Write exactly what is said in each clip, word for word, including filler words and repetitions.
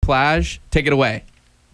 Plage, take it away.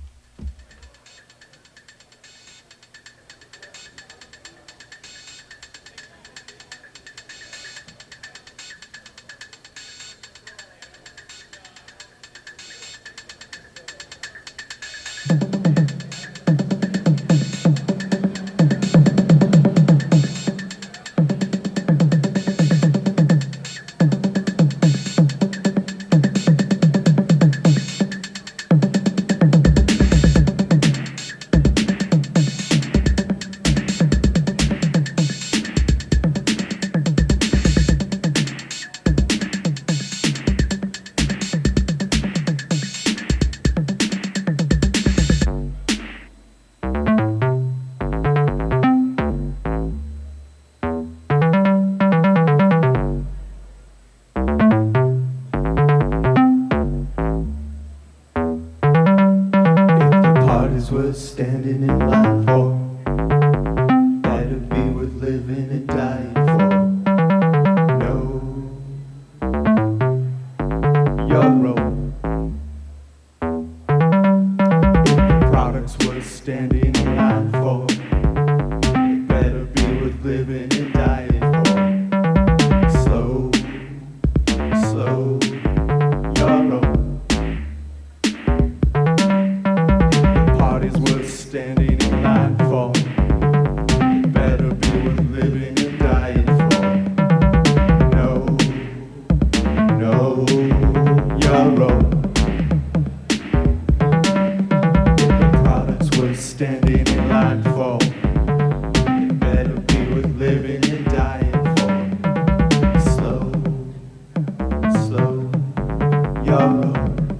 Was standing in line for, better be worth living and dying for. No, your role. If the products was standing in line for, better be worth living and dying for. Slow, slow, your role. Standing in line for, better be worth living and dying for. No, no, your role. The products were standing in line for, better be worth living and dying for. Slow, slow, your role.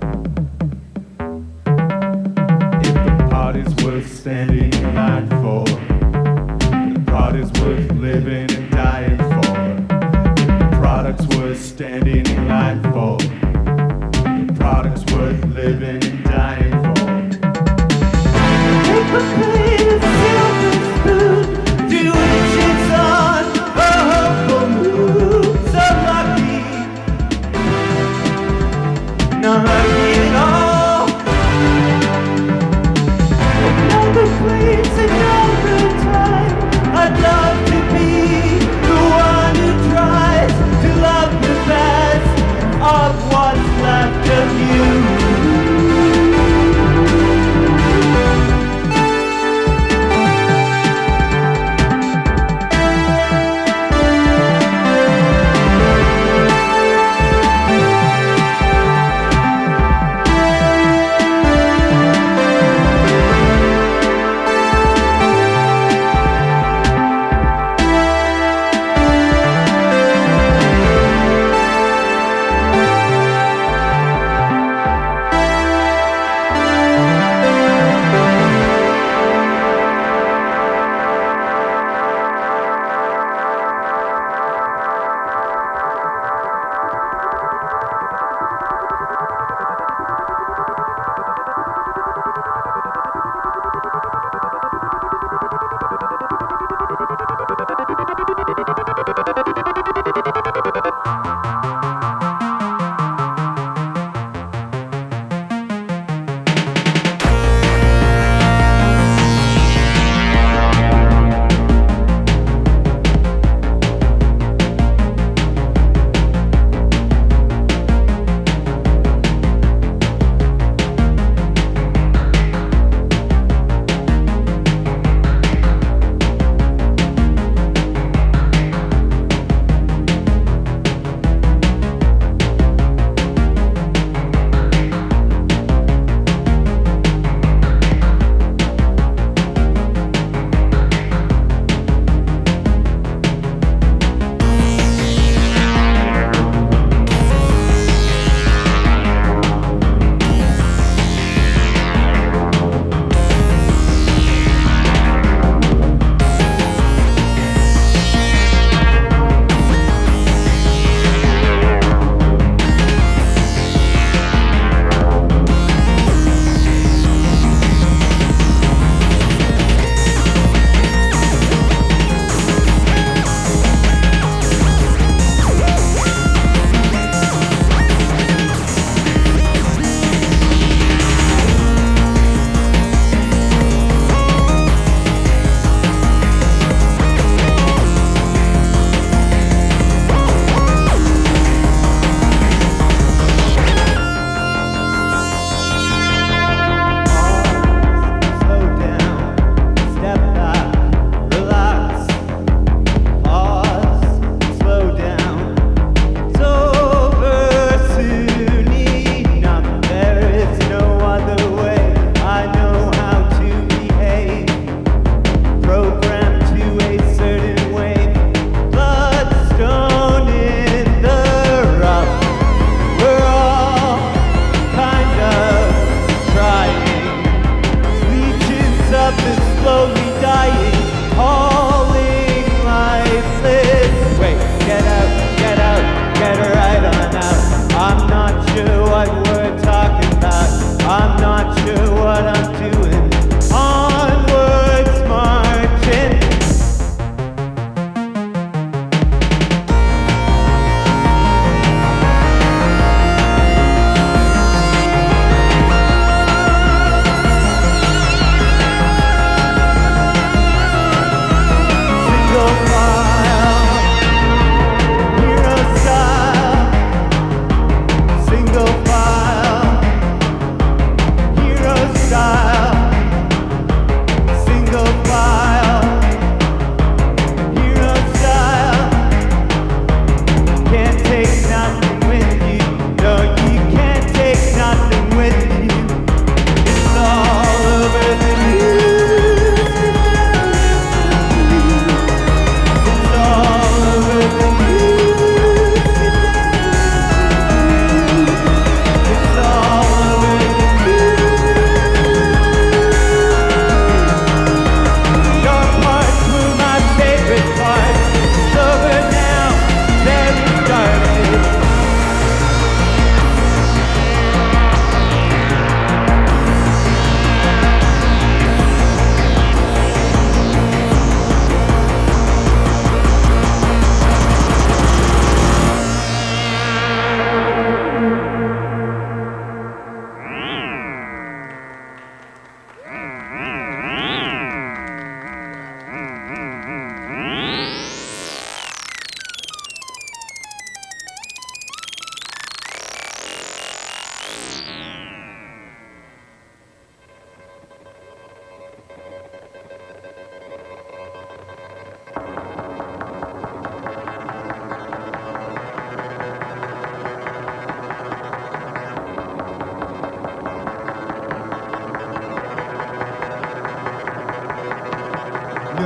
Worth standing in line for, the products worth living and dying for. The products worth standing in line for, the products worth living and dying for. Paper plate, silver spoon, to which it's on a hopeful mood. So lucky, not lucky at all. Please, in no time, I'd love to be the one who tries to love the best of what's left of you.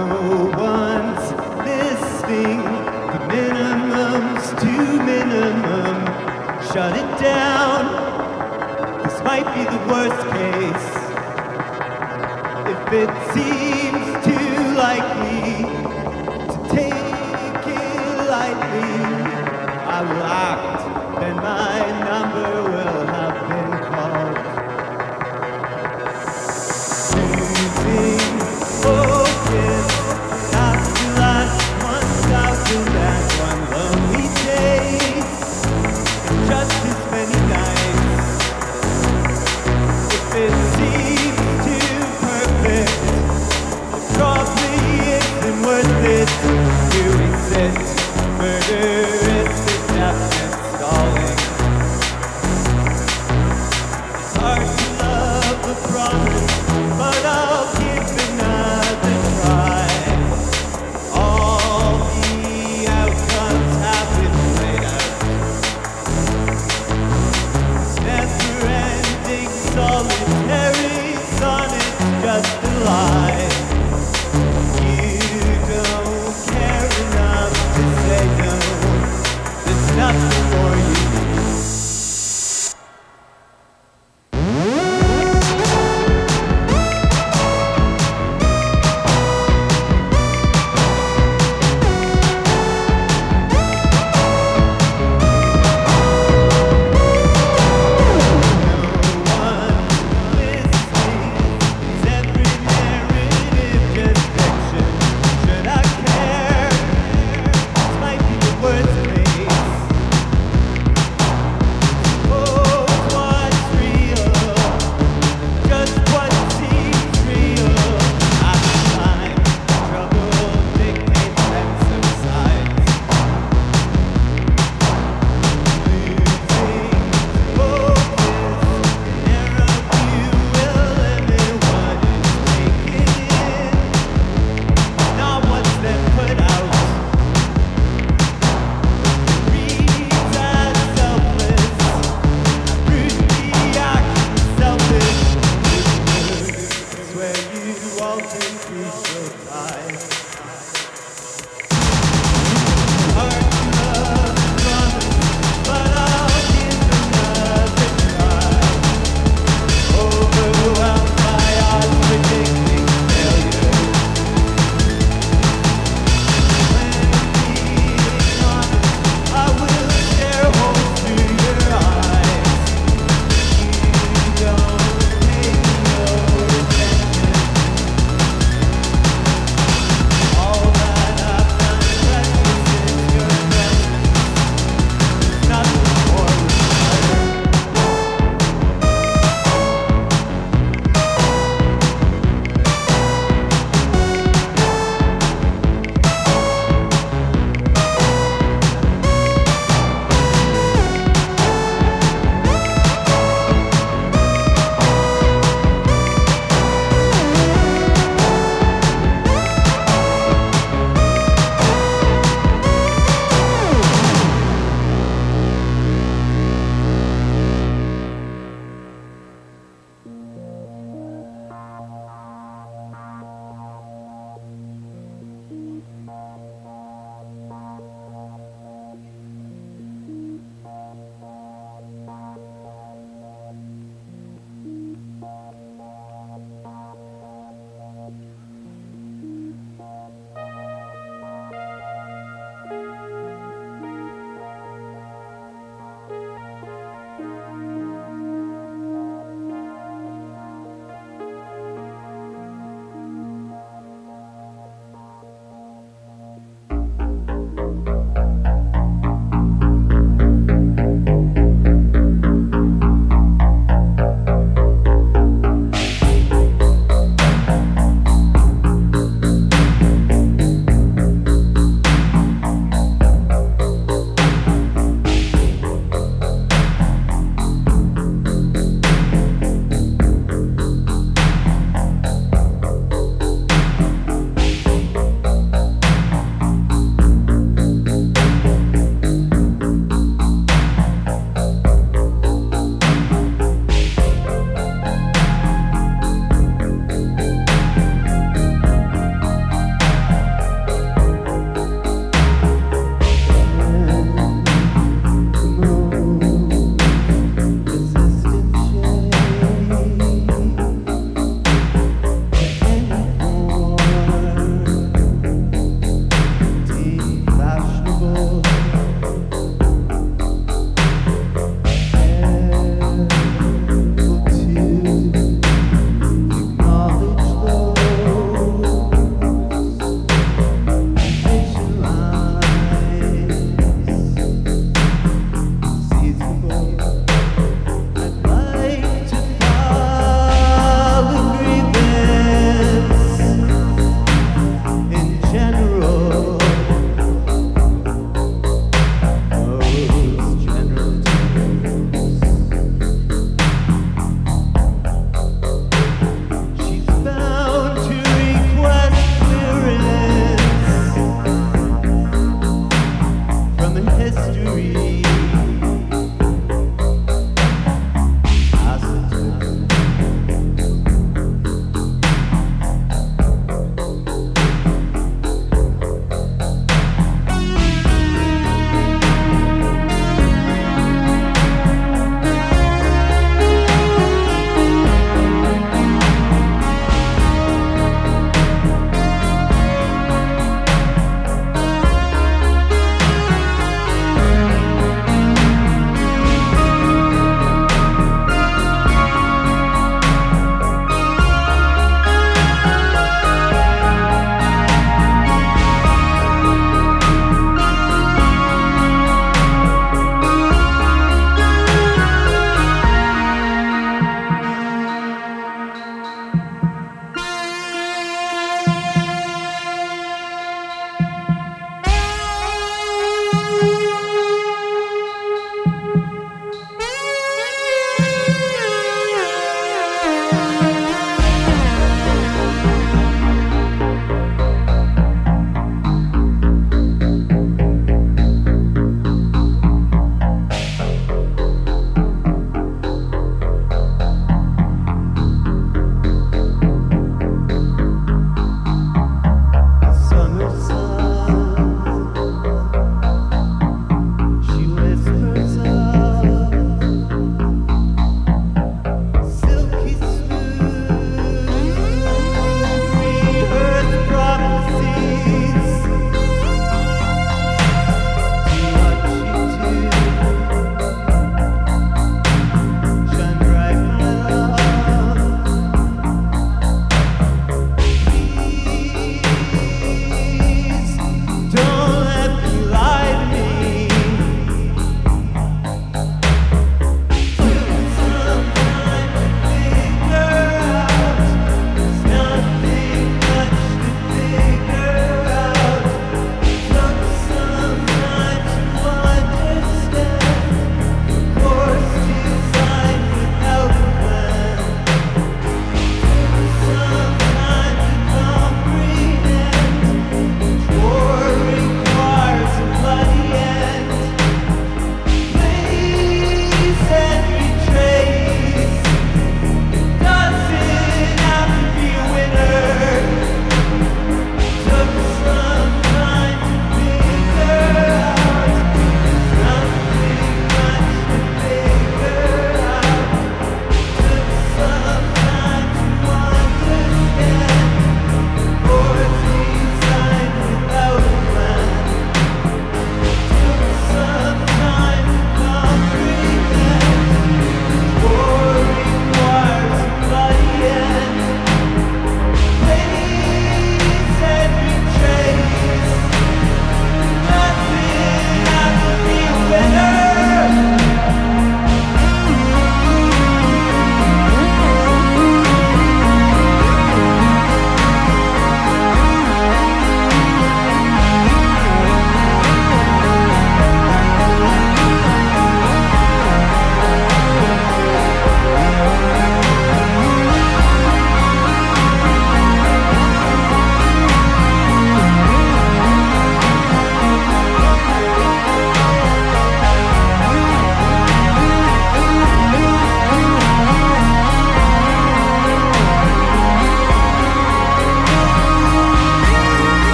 No one's listening. The minimum's too minimum. Shut it down. This might be the worst case. If it seems too likely to take it lightly, I will act, then my number will have been called. Losing focus after last one thousand and one lonely days, and just as many nights. If it seems too perfect, it probably isn't worth it. Here we sit, murderous, inept, and stalling. It's hard to love the promise, but I'll give another try. All the outcomes have been played out. This never-ending solitary sonnet, just a lie. You don't care enough to say no. There's nothing more you need.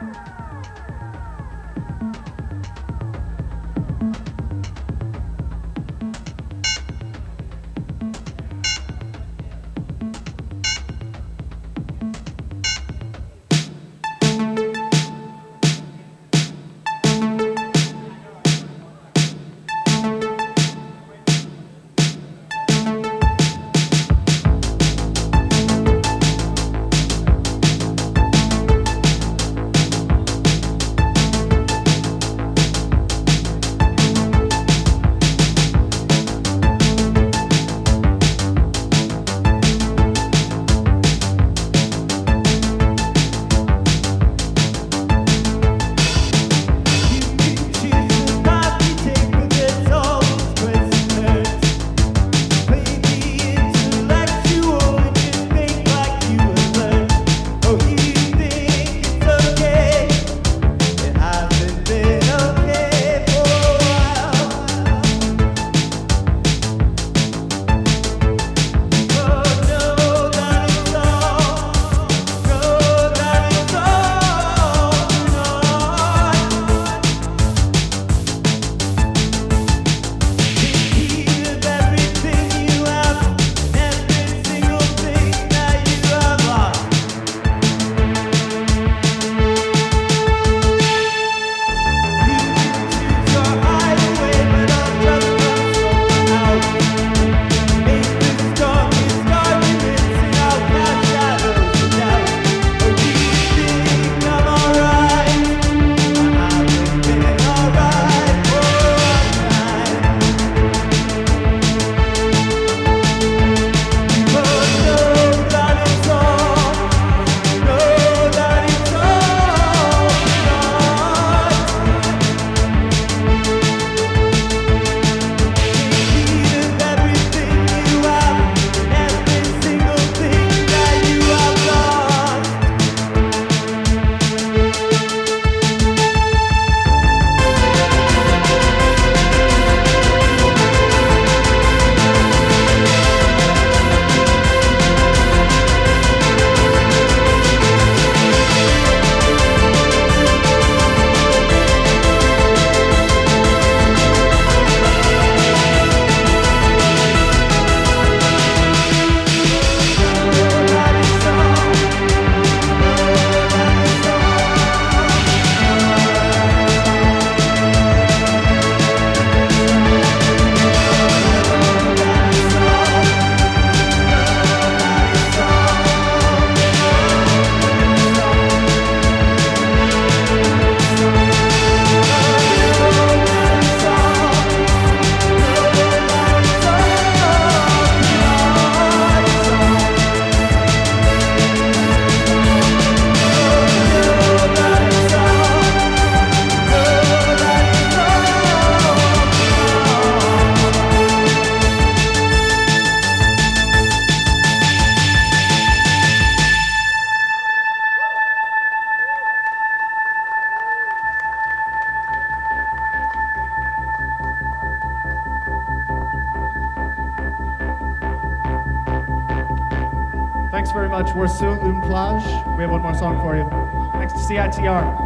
Thanks very much. We're sur une plage. We have one more song for you. Thanks to C I T R.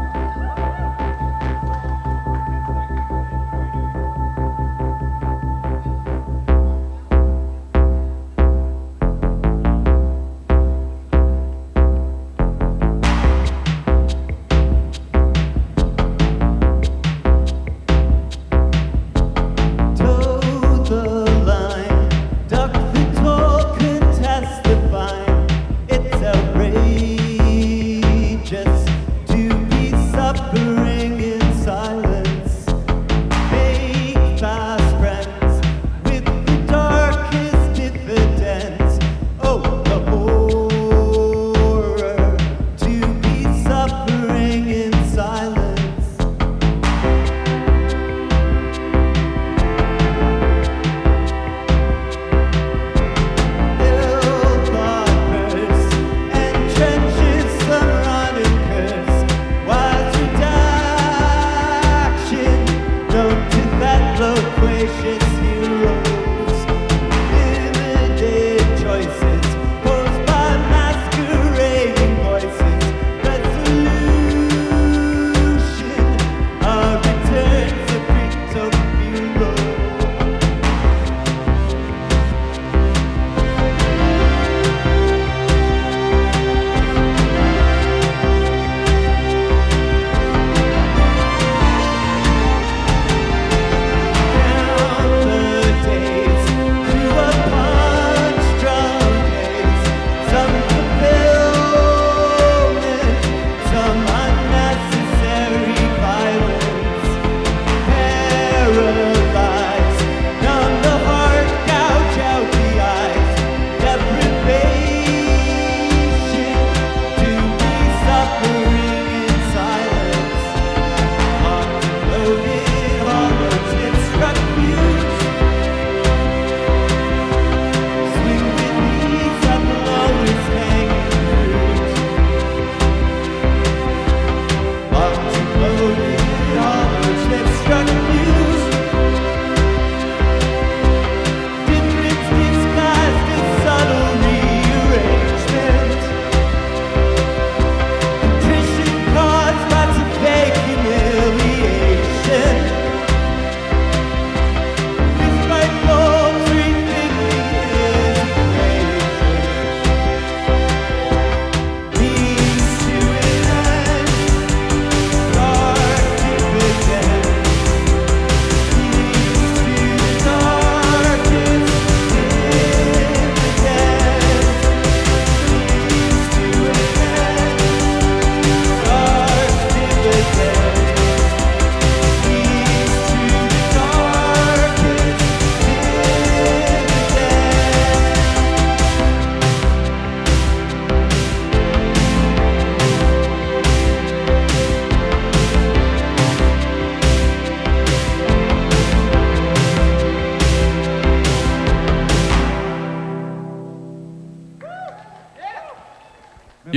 It's outrageous to be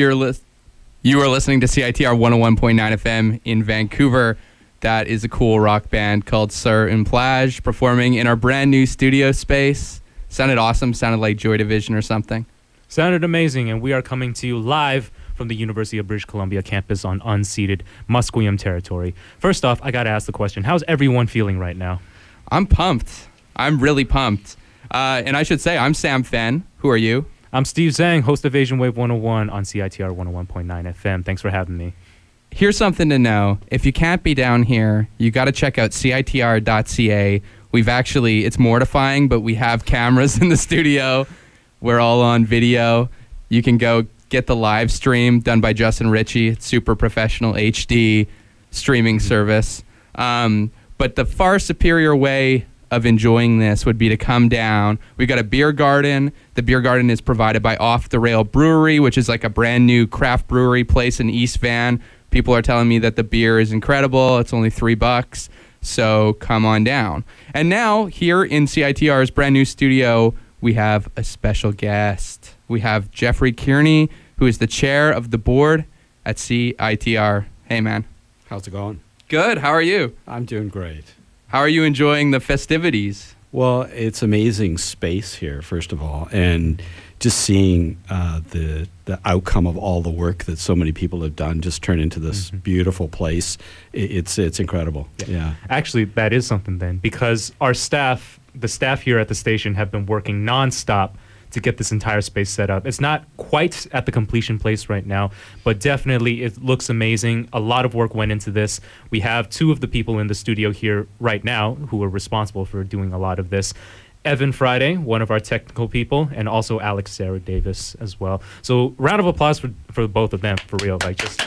You're li- you are listening to C I T R one oh one point nine F M in Vancouver. That is a cool rock band called Sur Une Plage performing in our brand new studio space. Sounded awesome. Sounded like Joy Division or something. Sounded amazing, and we are coming to you live from the University of British Columbia campus on unceded Musqueam territory. First off, I got to ask the question, how's everyone feeling right now? I'm pumped. I'm really pumped. Uh, and I should say, I'm Sam Fenn. Who are you? I'm Steve Zhang, host of Asian Wave one oh one on C I T R one oh one point nine F M. Thanks for having me. Here's something to know. If you can't be down here, you got to check out C I T R dot C A. We've actually, it's mortifying, but we have cameras in the studio. We're all on video. You can go get the live stream done by Justin Ritchie. It's super professional H D streaming service. Um, but the far superior way of enjoying this would be to come down. We've got a beer garden. The beer garden is provided by Off the Rail Brewery, which is like a brand new craft brewery place in East Van. People are telling me that the beer is incredible. It's only three bucks. So come on down. And now here in C I T R's brand new studio, we have a special guest. We have Jeffrey Kearney, who is the chair of the board at C I T R. Hey, man. How's it going? Good. How are you? I'm doing great. How are you enjoying the festivities? Well, it's amazing space here, first of all, and just seeing uh, the the outcome of all the work that so many people have done just turn into this mm-hmm. beautiful place. It, it's it's incredible. Yeah. yeah. Actually, that is something then, because our staff, the staff here at the station, have been working nonstop to get this entire space set up. It's not quite at the completion place right now, but definitely it looks amazing. A lot of work went into this. We have two of the people in the studio here right now who are responsible for doing a lot of this. Evan Friday, one of our technical people, and also Alex Sarah Davis as well. So round of applause for, for both of them, for real. Like just.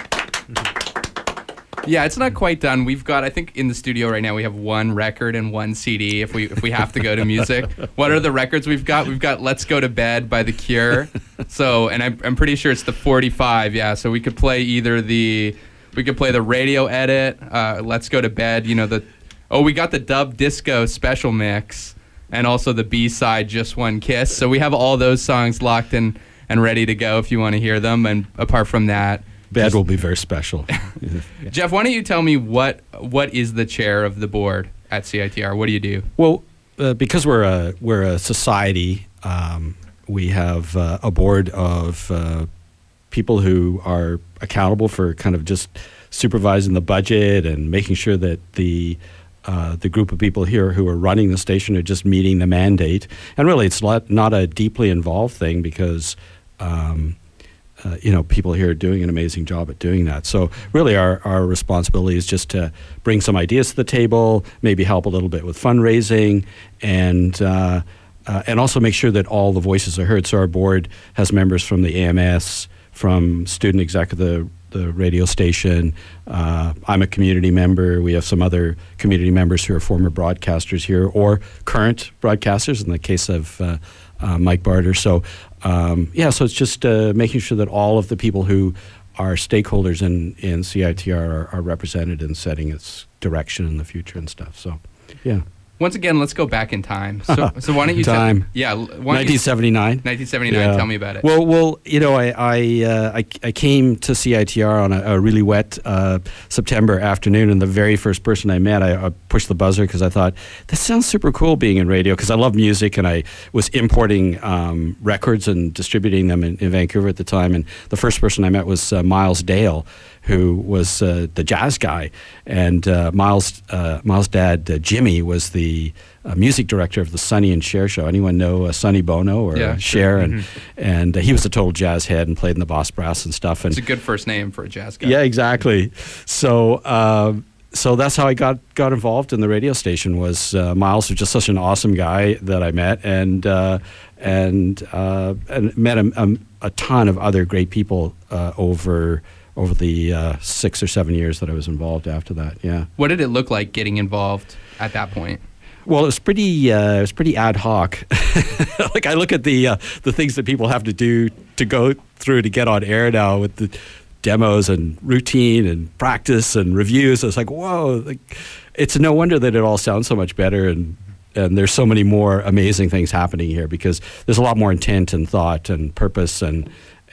Yeah, it's not quite done. We've got, I think, in the studio right now, we have one record and one C D if we if we have to go to music. What are the records we've got? We've got Let's Go to Bed by The Cure. So, and I'm, I'm pretty sure it's the forty-five, yeah. So we could play either the, we could play the radio edit, uh, Let's Go to Bed, you know, the, oh, we got the Dub Disco special mix, and also the B-side, Just One Kiss. So we have all those songs locked in and ready to go if you want to hear them. And apart from that, Bed will be very special. Yeah. Jeff, why don't you tell me what what is the chair of the board at C I T R? What do you do? Well, uh, because we're a we're a society, um, we have uh, a board of uh, people who are accountable for kind of just supervising the budget and making sure that the uh, the group of people here who are running the station are just meeting the mandate. And really, it's not not a deeply involved thing because. Um, Uh, you know, people here are doing an amazing job at doing that. So really our, our responsibility is just to bring some ideas to the table, maybe help a little bit with fundraising, and uh, uh, and also make sure that all the voices are heard. So our board has members from the A M S, from student exec of the, the radio station. Uh, I'm a community member. We have some other community members who are former broadcasters here or current broadcasters in the case of uh, uh, Mike Barter. So Um, yeah, so it's just uh, making sure that all of the people who are stakeholders in, in C I T R are, are represented in setting its direction in the future and stuff. So, yeah. Once again, let's go back in time. So, so why don't you time? Tell, yeah, nineteen seventy-nine. nineteen seventy-nine. Yeah. Tell me about it. Well, well, you know, I I uh, I, I came to C I T R on a, a really wet uh, September afternoon, and the very first person I met, I, I pushed the buzzer because I thought this sounds super cool being in radio because I love music and I was importing um, records and distributing them in, in Vancouver at the time. And the first person I met was uh, Miles Dale, who was uh, the jazz guy, and uh, Miles uh, Miles' dad uh, Jimmy was the uh, music director of the Sonny and Cher show. Anyone know uh, Sonny Bono or yeah, uh, sure. Cher? And Mm-hmm. and uh, he was a total jazz head and played in the Boss Brass and stuff. And it's a good first name for a jazz guy. yeah, exactly. So. Uh, So that's how I got, got involved in the radio station. Was uh, Miles was just such an awesome guy that I met, and uh, and uh, and met a, a, a ton of other great people uh, over over the uh, six or seven years that I was involved after that. Yeah. What did it look like getting involved at that point? Well, it was pretty. Uh, it was pretty ad hoc. Like I look at the uh, the things that people have to do to go through to get on air now with the demos and routine and practice and reviews. It's like, whoa, like, it's no wonder that it all sounds so much better, and and there's so many more amazing things happening here because there's a lot more intent and thought and purpose and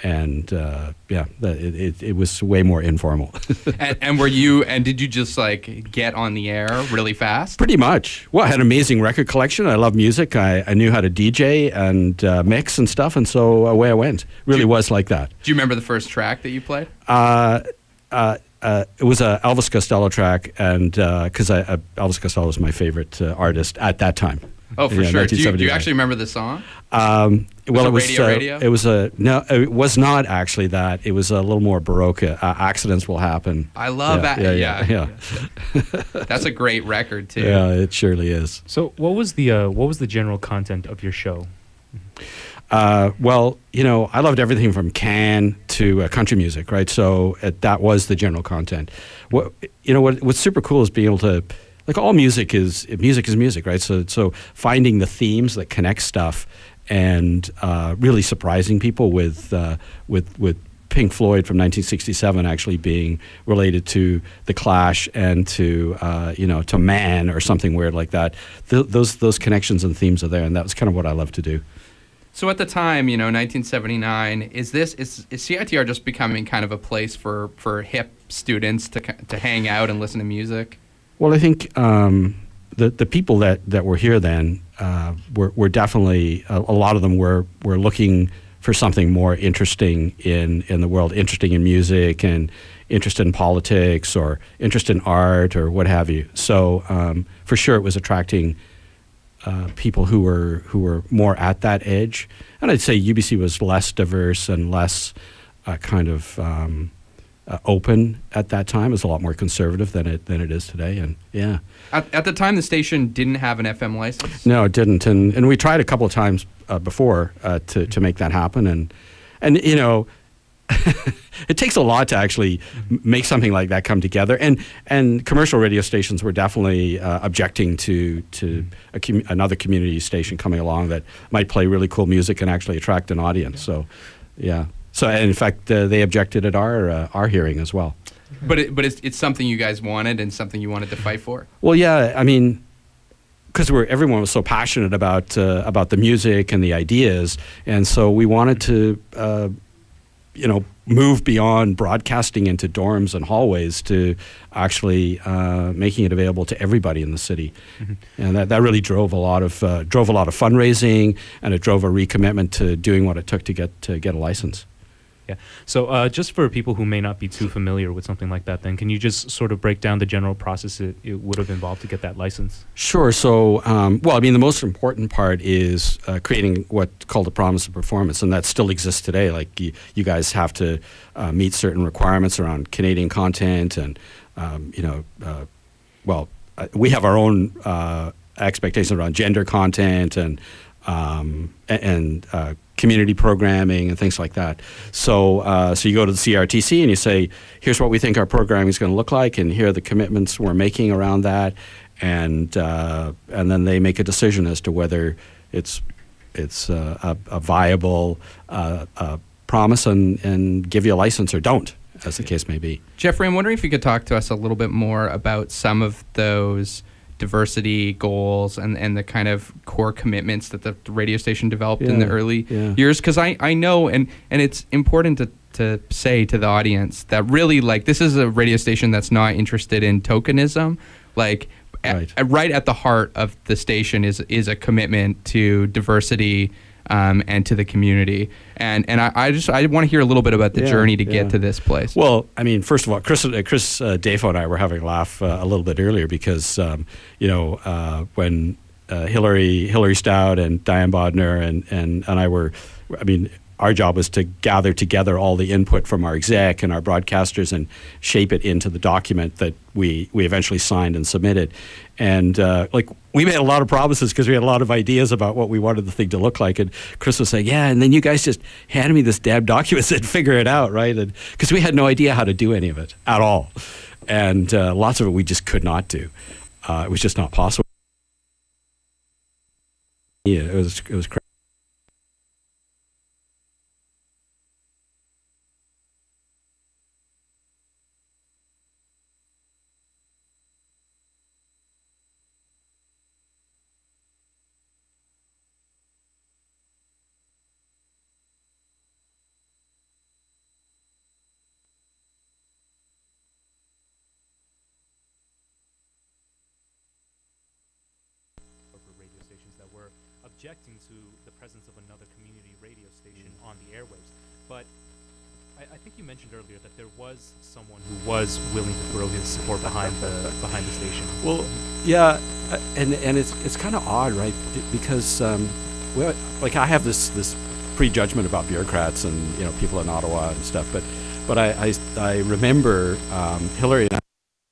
and uh, yeah, that, it, it, it was way more informal. and, and were you? And did you just like get on the air really fast? Pretty much. Well, I had an amazing record collection. I love music. I, I knew how to D J and uh, mix and stuff, and so away I went. Really you, was like that. Do you remember the first track that you played? Uh, uh, uh, it was a Elvis Costello track, and because uh, I, uh, Elvis Costello was my favorite uh, artist at that time. Oh, for Yeah, sure. Do you, do you nineteen seventy-nine. actually remember the song? Um, well, it it was Radio uh, Radio? It was a no. It was not actually that. It was a little more baroque. Uh, accidents will happen. I love yeah, that. Yeah, yeah, yeah. That's a great record too. yeah. It surely is. So, what was the uh, what was the general content of your show? Uh, well, you know, I loved everything from Can to uh, country music, right? So uh, that was the general content. What you know, what what's super cool is being able to, like, all music is music is music, right? So so finding the themes that connect stuff and uh, really surprising people with uh, with with Pink Floyd from nineteen sixty-seven actually being related to the Clash and to uh, you know to Man or something weird like that. Th- those those connections and themes are there, and that was kind of what I love to do. So at the time, you know, nineteen seventy-nine, is this is, is C I T R just becoming kind of a place for, for hip students to to hang out and listen to music? Well, I think um, the the people that, that were here then uh, were were definitely a, a lot of them were were looking for something more interesting in, in the world, interesting in music and interested in politics or interested in art or what have you. So um, for sure, it was attracting uh, people who were who were more at that edge. And I'd say U B C was less diverse and less uh, kind of um, uh, open at that time. It was a lot more conservative than it than it is today. And yeah. At, at the time, the station didn't have an F M license? No, it didn't. And and we tried a couple of times uh, before uh, to to make that happen. And and you know, it takes a lot to actually m- make something like that come together. And and commercial radio stations were definitely uh, objecting to to a com- another community station coming along that might play really cool music and actually attract an audience. So, yeah. So and in fact, uh, they objected at our uh, our hearing as well. But it, but it's it's something you guys wanted and something you wanted to fight for. Well, yeah, I mean, because we're everyone was so passionate about uh, about the music and the ideas, and so we wanted to, uh, you know, move beyond broadcasting into dorms and hallways to actually uh, making it available to everybody in the city, mm-hmm. and that, that really drove a lot of uh, drove a lot of fundraising, and it drove a recommitment to doing what it took to get to get a license. Yeah. So uh, just for people who may not be too familiar with something like that, then can you just sort of break down the general process it, it would have involved to get that license? Sure. So, um, well, I mean, the most important part is uh, creating what's called a promise of performance, and that still exists today. Like you, you guys have to uh, meet certain requirements around Canadian content, and um, you know, uh, well, uh, we have our own uh, expectations around gender content and um, and uh, community programming and things like that. So uh, so you go to the C R T C and you say, here's what we think our programming is going to look like, and here are the commitments we're making around that, and uh, and then they make a decision as to whether it's it's uh, a, a viable uh, uh, promise and, and give you a license or don't, as the case may be. Jeffrey, I'm wondering if you could talk to us a little bit more about some of those diversity goals and, and the kind of core commitments that the radio station developed Yeah, in the early yeah. years. Because I, I know, and, and it's important to, to say to the audience that really, like, this is a radio station that's not interested in tokenism. Like, Right. at, right at the heart of the station is is a commitment to diversity um, and to the community. And and I, I just I want to hear a little bit about the Yeah, journey to yeah. get to this place. Well, I mean, first of all, Chris, uh, Chris uh, Dafo and I were having a laugh uh, a little bit earlier because, um, you know, uh, when uh, Hillary Hillary Stout and Diane Bodner and, and, and I were, I mean, our job was to gather together all the input from our exec and our broadcasters and shape it into the document that we, we eventually signed and submitted. And uh, like we made a lot of promises because we had a lot of ideas about what we wanted the thing to look like. And Chris was saying, yeah, and then you guys just handed me this damn document, said figure it out, right? And because we had no idea how to do any of it at all. And uh, lots of it we just could not do. Uh, it was just not possible. Yeah, it was, it was crazy. objecting to the presence of another community radio station on the airwaves. But I, I think you mentioned earlier that there was someone who was willing to throw his support behind the behind the station. Well, yeah, uh, and and it's it's kind of odd, right? B- Because um, well, like I have this this prejudgment about bureaucrats and you know people in Ottawa and stuff, but but I I, I remember um, Hillary and I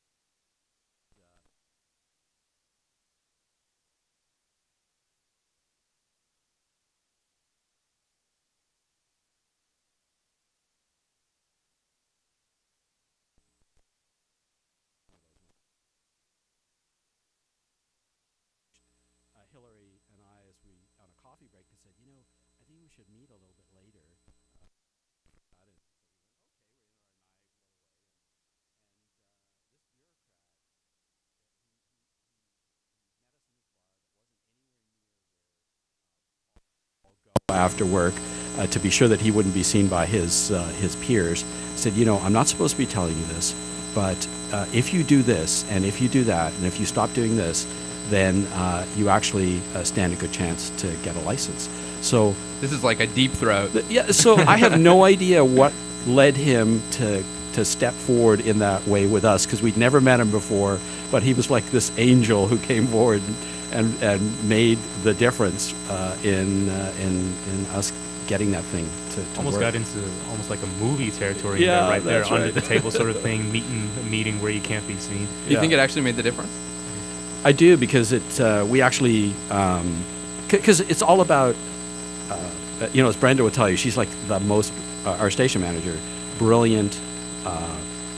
uh, Hillary and I, as we on a coffee break, had said, you know, I think we should meet a little bit later. Uh, about it. So we went, okay, we're in our Niagara way, and, and uh, this bureaucrat, uh, he, he, he met us in this bar that wasn't anywhere near where uh, I'll go after work uh, to be sure that he wouldn't be seen by his uh, his peers. Said, you know, I'm not supposed to be telling you this, but uh, if you do this and if you do that and if you stop doing this, then uh, you actually uh, stand a good chance to get a license. So This is like a deep throat. th- yeah, so I have no idea what led him to to step forward in that way with us because we'd never met him before, but he was like this angel who came forward and and made the difference uh, in uh, in in us getting that thing to, to Almost work. got into almost like a movie territory Yeah, there, right there, that's under right. the table sort of thing, meeting a meeting where you can't be seen. Do you Yeah. think it actually made the difference? I do because it uh, we actually because it's all about uh, uh, you know as Brenda would tell you, she's like the most uh, our station manager, brilliant uh,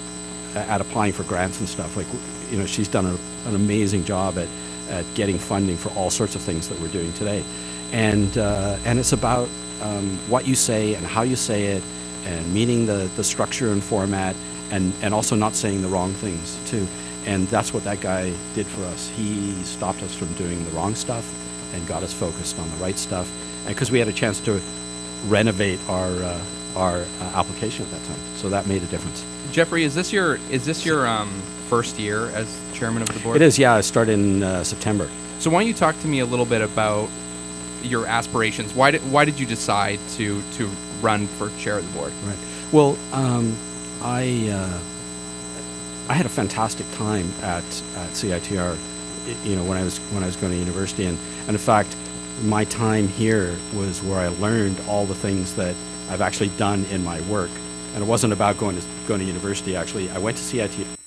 at applying for grants and stuff. Like you know she's done a, an amazing job at at getting funding for all sorts of things that we're doing today, and uh, and it's about um, what you say and how you say it, and meeting the the structure and format, and and also not saying the wrong things too. And that's what that guy did for us. He stopped us from doing the wrong stuff and got us focused on the right stuff. And because we had a chance to renovate our uh, our uh, application at that time, so that made a difference. Jeffrey, is this your is this your um, first year as chairman of the board? It is, yeah. I started in uh, September. So why don't you talk to me a little bit about your aspirations? Why did why did you decide to to run for chair of the board? Right. Well, um, I uh, I had a fantastic time at, at C I T R. i- You know, when I was when I was going to university, and, and in fact, my time here was where I learned all the things that I've actually done in my work. And it wasn't about going to going to university. Actually, I went to C I T R.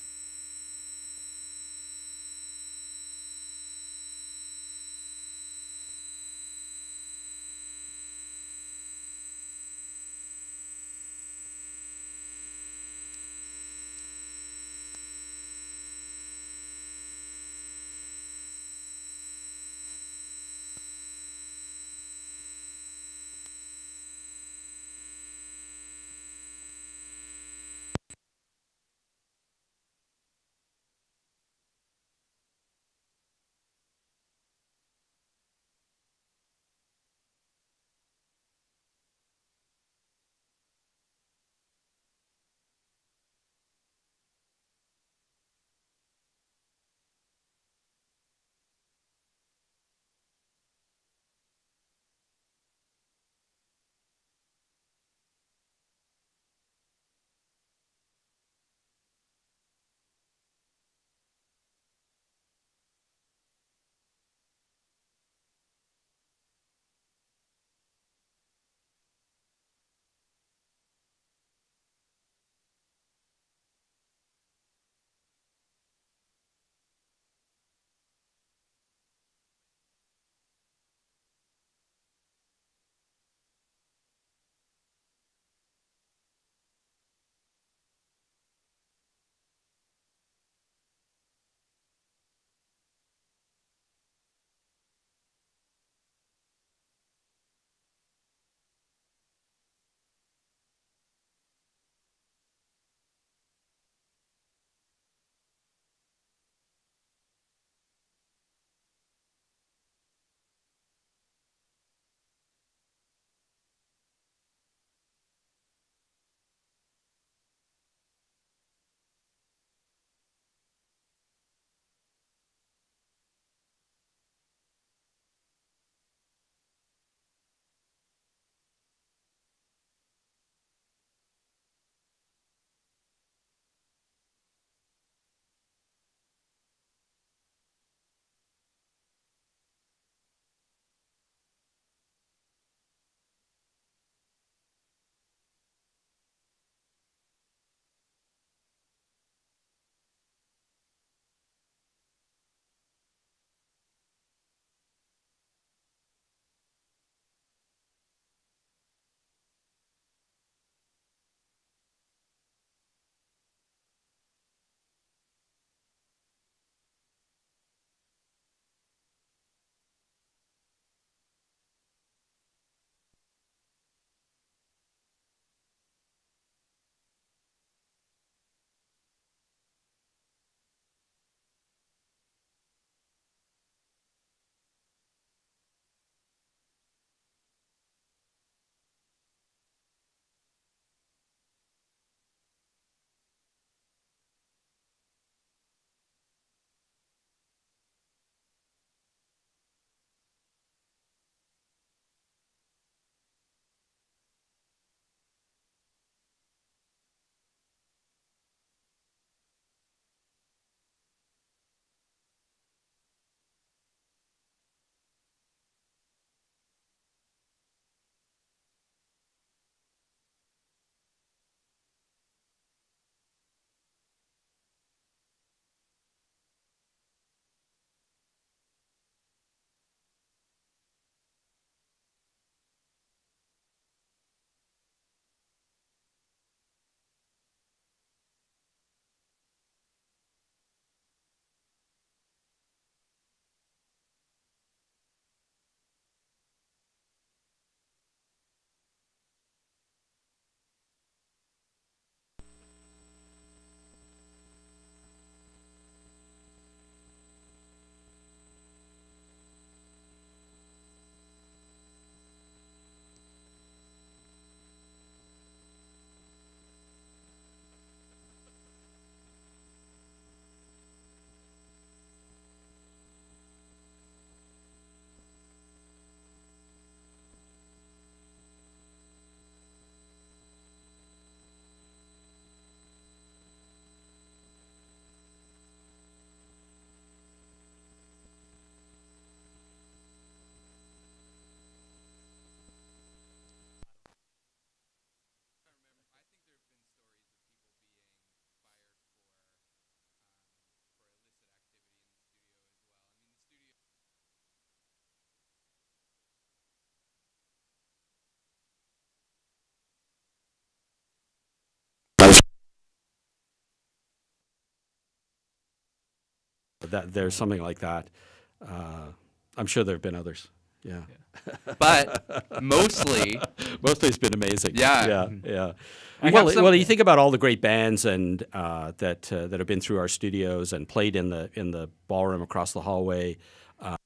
that there's something like that. Uh, I'm sure there have been others. Yeah. But mostly, Mostly it's been amazing. Yeah. Yeah. Yeah. I Well, have some- well, you think about all the great bands and uh, that uh, that have been through our studios and played in the in the ballroom across the hallway. Uh,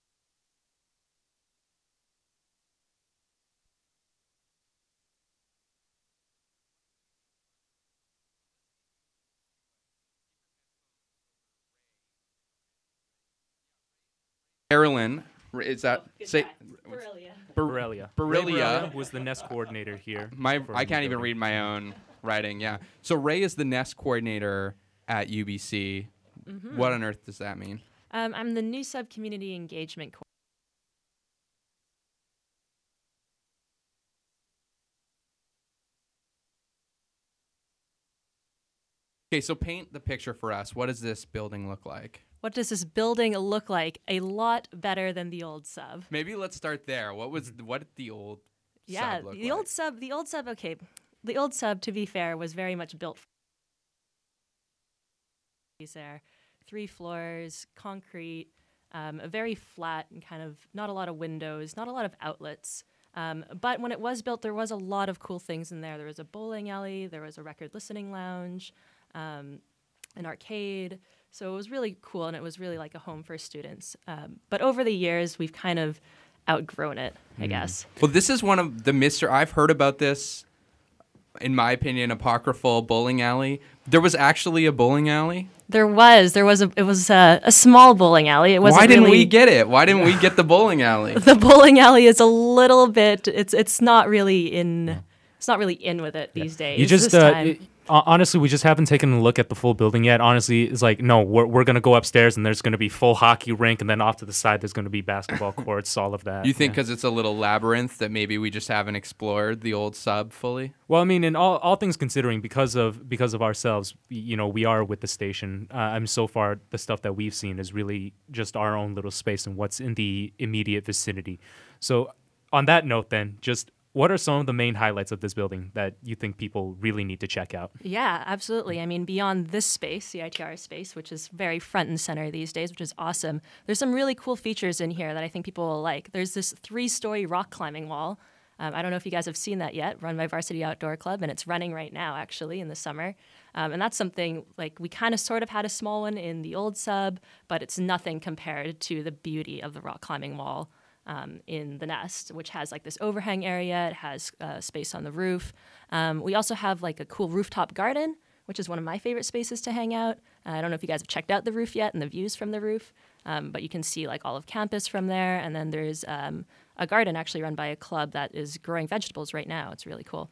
Carolyn, is that say Borrelia. Borrelia. was the nest coordinator here. My for I the can't even building. read my own writing. Yeah. So Ray is the nest coordinator at U B C. What on earth does that mean? Um, I'm the new sub community engagement coordinator. Okay, so paint the picture for us. What does this building look like? What does this building look like? A lot better than the old sub. Maybe let's start there. What was what did the old Yeah, sub look the like? old sub. The old sub. Okay, the old sub. To be fair, was very much built. There, three floors, concrete, um, a very flat and kind of not a lot of windows, not a lot of outlets. Um, but when it was built, there was a lot of cool things in there. There was a bowling alley, there was a record listening lounge, um, an arcade. So it was really cool, and it was really like a home for students. Um, but over the years, we've kind of outgrown it, I guess. Well, this is one of the Mister I've heard about this, in my opinion, apocryphal bowling alley. There was actually a bowling alley. There was, there was a, it was a, a small bowling alley. It wasn't Why didn't really, we get it? Why didn't we get the bowling alley? the bowling alley is a little bit. It's it's not really in. It's not really in with it these days. You just this uh, time. it- hon- honestly, we just haven't taken a look at the full building yet. Honestly, it's like no, we're we're gonna go upstairs and there's gonna be full hockey rink, and then off to the side there's gonna be basketball courts, all of that. You think yeah. because it's a little labyrinth that maybe we just haven't explored the old sub fully? Well, I mean, in all all things considering, because of because of ourselves, y- you know, we are with the station. Uh, I mean, so far the stuff that we've seen is really just our own little space and what's in the immediate vicinity. So, on that note, then, just what are some of the main highlights of this building that you think people really need to check out? Yeah, absolutely. I mean, beyond this space, C I T R space, which is very front and center these days, which is awesome, there's some really cool features in here that I think people will like. There's this three-story rock climbing wall. Um, I don't know if you guys have seen that yet, run by Varsity Outdoor Club, and it's running right now, actually, in the summer. Um, and that's something, like, we kind of sort of had a small one in the old sub, but it's nothing compared to the beauty of the rock climbing wall Um, in the nest, which has like this overhang area. It has uh, space on the roof. Um, we also have like a cool rooftop garden, which is one of my favorite spaces to hang out. Uh, I don't know if you guys have checked out the roof yet and the views from the roof, um, but you can see like all of campus from there. And then there's um, a garden actually run by a club that is growing vegetables right now. It's really cool.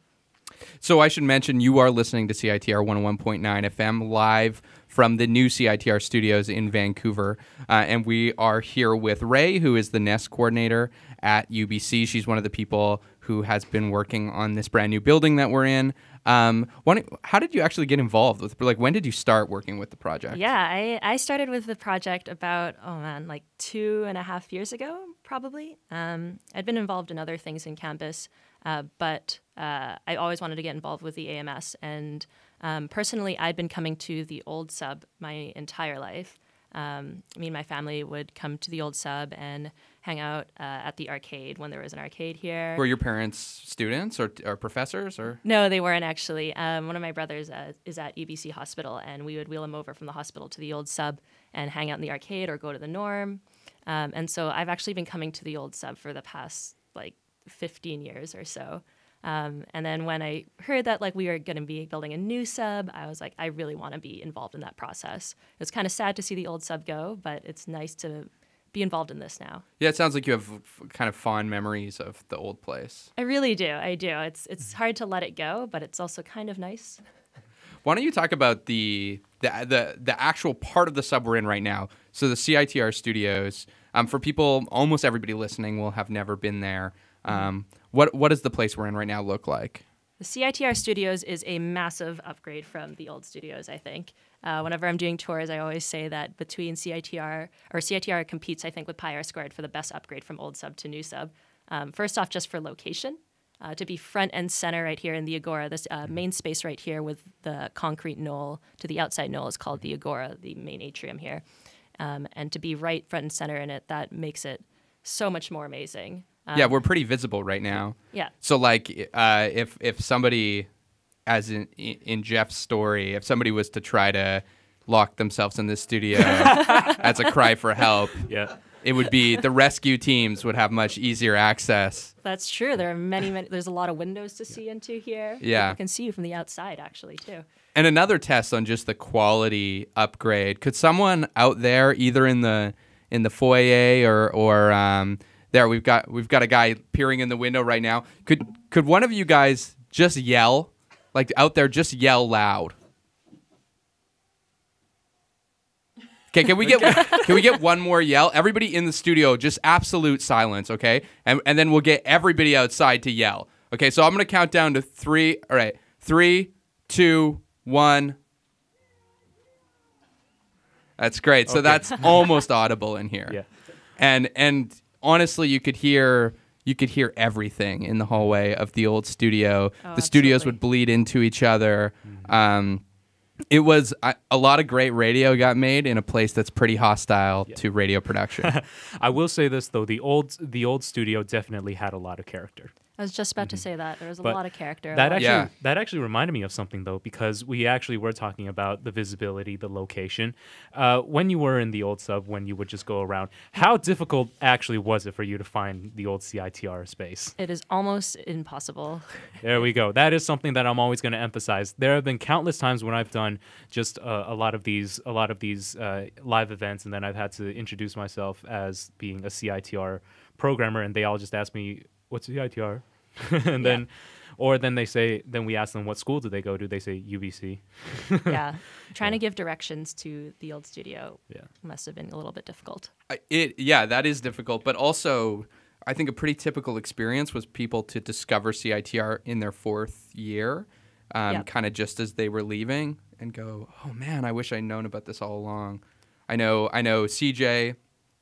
So I should mention you are listening to C I T R one oh one point nine F M live from the new C I T R studios in Vancouver. Uh, and we are here with Ray, who is the nest coordinator at U B C. She's one of the people who has been working on this brand new building that we're in. Um, why don't- how did you actually get involved with, like, when did you start working with the project? Yeah, I, I started with the project about, oh man, like two and a half years ago, probably. Um, I'd been involved in other things in campus, uh, but uh, I always wanted to get involved with the A M S. And um, personally, I'd been coming to the old sub my entire life. Um, me and my family would come to the old sub and hang out uh, at the arcade when there was an arcade here. Were your parents students or, or professors or? No, they weren't actually. Um, one of my brothers uh, is at U B C Hospital, and we would wheel him over from the hospital to the old sub and hang out in the arcade or go to the Norm. Um, and so I've actually been coming to the old sub for the past like fifteen years or so. Um, and then when I heard that like we were going to be building a new sub, I was like, I really want to be involved in that process. It's kind of sad to see the old sub go, but it's nice to be involved in this now. Yeah, it sounds like you have f- kind of fond memories of the old place. I really do. I do. It's it's hard to let it go, but it's also kind of nice. Why don't you talk about the the the, the actual part of the sub we're in right now? So the C I T R studios. Um, for people, almost everybody listening will have never been there. Um, what what does the place we're in right now look like? The C I T R Studios is a massive upgrade from the old studios, I think. Uh, whenever I'm doing tours, I always say that between C I T R, or C I T R competes, I think, with Pi R Squared for the best upgrade from old sub to new sub. Um, first off, just for location, uh, to be front and center right here in the Agora, this uh, main space right here with the concrete knoll to the outside knoll is called the Agora, the main atrium here. um, and to be right front and center in it, that makes it so much more amazing. Um, Yeah, we're pretty visible right now. Yeah. So like, uh, if if somebody, as in in Jeff's story, if somebody was to try to lock themselves in this studio as a cry for help, Yeah. it would be the rescue teams would have much easier access. That's true. There are many, many. There's a lot of windows to see into here. Yeah. People can see you from the outside, actually, too. And another test on just the quality upgrade. Could someone out there, either in the in the foyer or or um, there, we've got we've got a guy peering in the window right now. Could could one of you guys just yell, like out there, just yell loud? Okay, can we get can we get one more yell? Everybody in the studio, just absolute silence, okay? And and then we'll get everybody outside to yell. Okay, so I'm gonna count down to three. All right, three, two, one. That's great. So Okay. that's almost audible in here. Yeah. And and honestly, you could hear you could hear everything in the hallway of the old studio. Oh, the studios absolutely. would bleed into each other. Um, it was a, a lot of great radio got made in a place that's pretty hostile to radio production. I will say this though, the old the old studio definitely had a lot of character. I was just about to say that. There was a But lot of character. a That lot- actually Yeah. that actually reminded me of something though, because we actually were talking about the visibility, the location. Uh, when you were in the old sub, when you would just go around, how difficult actually was it for you to find the old C I T R space? It is almost impossible. There we go. That is something that I'm always going to emphasize. There have been countless times when I've done just uh, a lot of these, a lot of these uh, live events, and then I've had to introduce myself as being a C I T R programmer, and they all just ask me, "What's C I T R?" and then, or then they say, then we ask them, "What school do they go to?" They say U B C. Yeah. Trying to give directions to the old studio Yeah. must have been a little bit difficult. I- it yeah, that is difficult, but also I think a pretty typical experience was people to discover C I T R in their fourth year, um, Yep. kind of just as they were leaving, and go, "Oh man, I wish I'd known about this all along." I know, I know C J,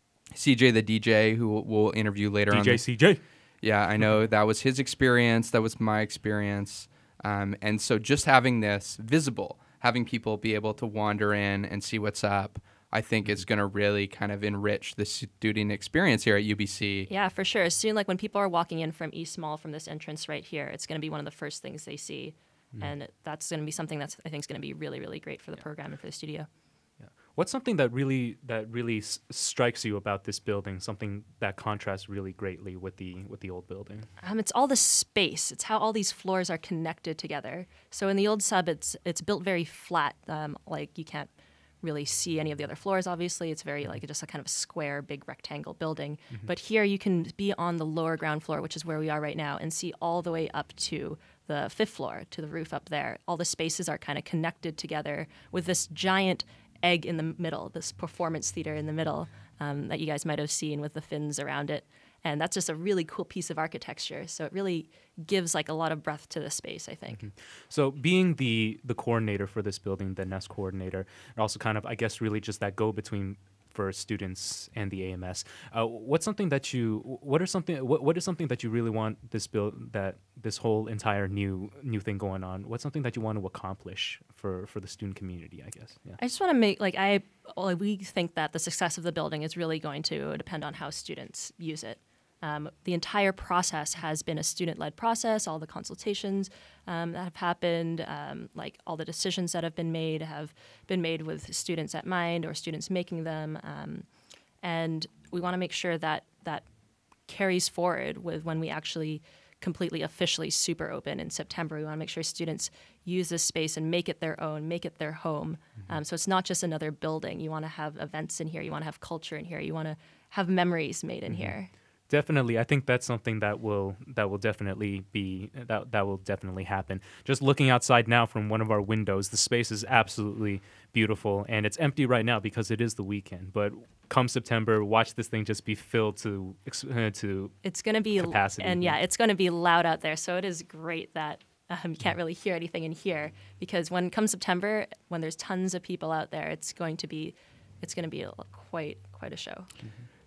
C J the D J, who we'll, we'll interview later on. D J the- C J. Yeah, I know that was his experience. That was my experience. Um, and so just having this visible, having people be able to wander in and see what's up, I think is going to really kind of enrich the student experience here at U B C. Yeah, for sure. Soon, like when people are walking in from East Mall from this entrance right here, it's going to be one of the first things they see. And that's going to be something that's I think is going to be really, really great for the program and for the studio. What's something that really that really s- strikes you about this building? Something that contrasts really greatly with the with the old building. Um, it's all the space. It's how all these floors are connected together. So in the old sub, it's it's built very flat. Um, like you can't really see any of the other floors. Obviously, it's very like just a kind of square, big rectangle building. But here you can be on the lower ground floor, which is where we are right now, and see all the way up to the fifth floor, to the roof up there. All the spaces are kind of connected together with this giant egg in the middle, this performance theater in the middle um, that you guys might have seen with the fins around it. And that's just a really cool piece of architecture. So it really gives like a lot of breath to the space, I think. So being the the coordinator for this building, the Nest coordinator, and also kind of I guess really just that go between for students and the A M S. Uh, what's something that you what are something what, what is something that you really want this build that this whole entire new new thing going on? What's something that you want to accomplish for for the student community? I guess. Yeah. I just want to make like I well, we think that the success of the building is really going to depend on how students use it. Um, the entire process has been a student-led process. All the consultations um, that have happened, um, like all the decisions that have been made, have been made with students at mind or students making them. Um, and we want to make sure that that carries forward with when we actually completely officially super open in September. We want to make sure students use this space and make it their own, make it their home. Um, so it's not just another building. You want to have events in here. You want to have culture in here. You want to have memories made in here. Definitely, I think that's something that will that will definitely be that that will definitely happen. Just looking outside now from one of our windows, the space is absolutely beautiful, and it's empty right now because it is the weekend. But come September, watch this thing just be filled to ex- uh, to It's going to be, Capacity. and yeah, it's going to be loud out there. So it is great that um, you can't really hear anything in here because when come September, when there's tons of people out there, it's going to be, it's going to be a, quite quite a show.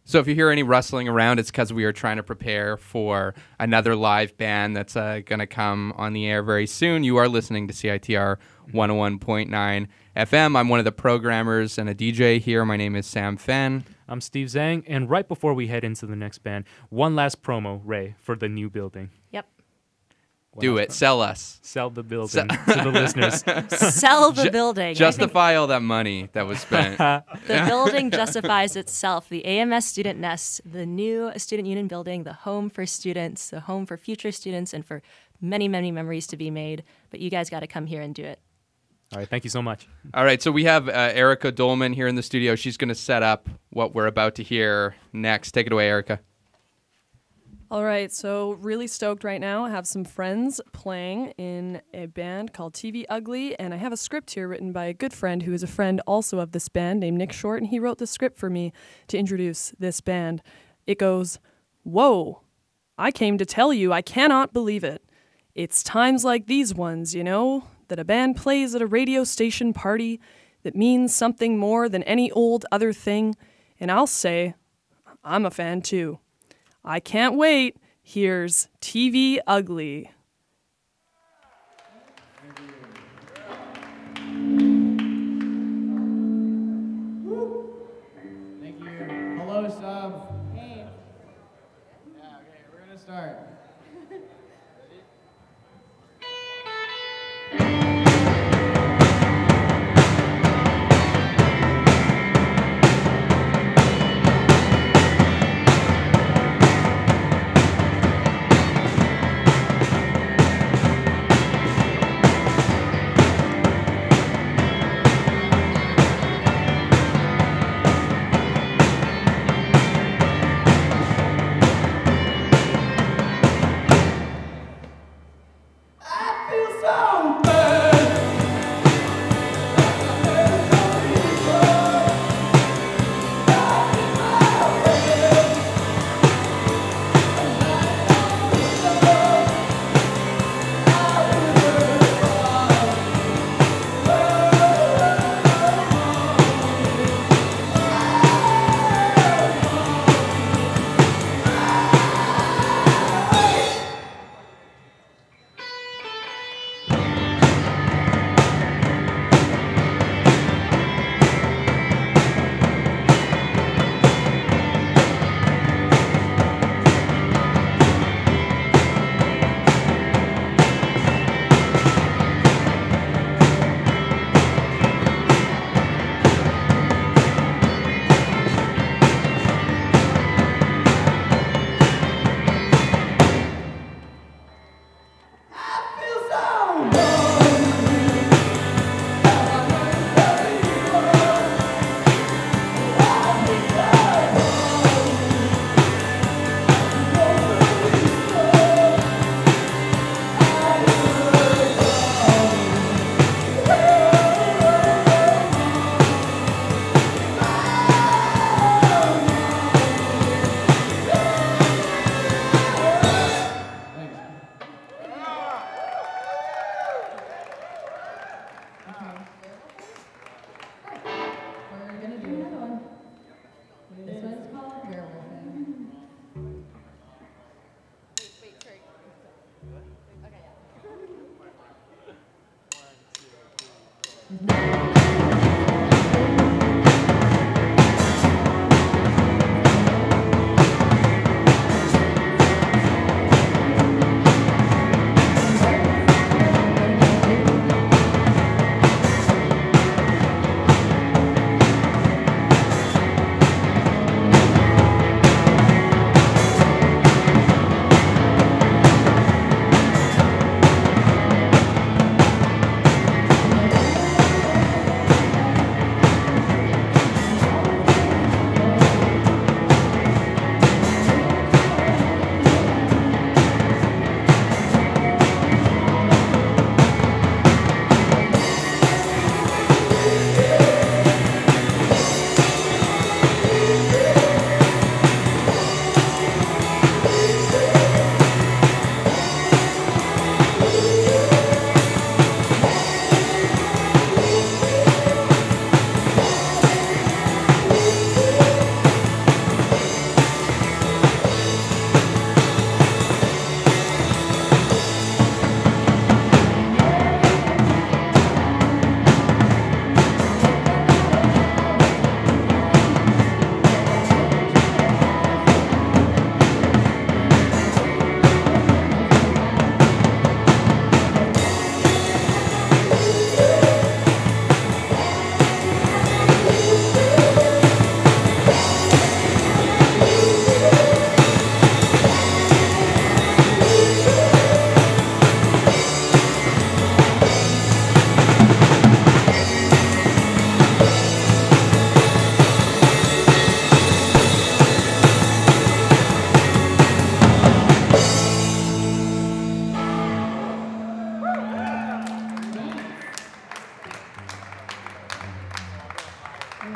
So if you hear any rustling around, it's because we are trying to prepare for another live band that's uh, going to come on the air very soon. You are listening to C I T R one oh one point nine F M. I'm one of the programmers and a D J here. My name is Sam Fenn. I'm Steve Zhang, and right before we head into the next band, one last promo, Ray, for the new building. Yep. Do it. Sell us. Sell the building to the listeners. Sell the Ju- building. I think Justify all that money that was spent. the building justifies itself. The A M S Student Nest, the new student union building, the home for students, the home for future students, and for many, many memories to be made. But you guys got to come here and do it. All right, thank you so much. All right, so we have uh, Erica Dolman here in the studio. She's going to set up what we're about to hear next. Take it away, Erica. All right, so really stoked right now. I have some friends playing in a band called T V Ugly, and I have a script here written by a good friend who is a friend also of this band named Nick Short, and he wrote the script for me to introduce this band. It goes, "Whoa, I came to tell you I cannot believe it. It's times like these ones, you know, that a band plays at a radio station party that means something more than any old other thing, and I'll say, I'm a fan too. I can't wait. Here's T V Ugly." Thank you. Hello, sub. Hey. Yeah, okay, we're gonna start.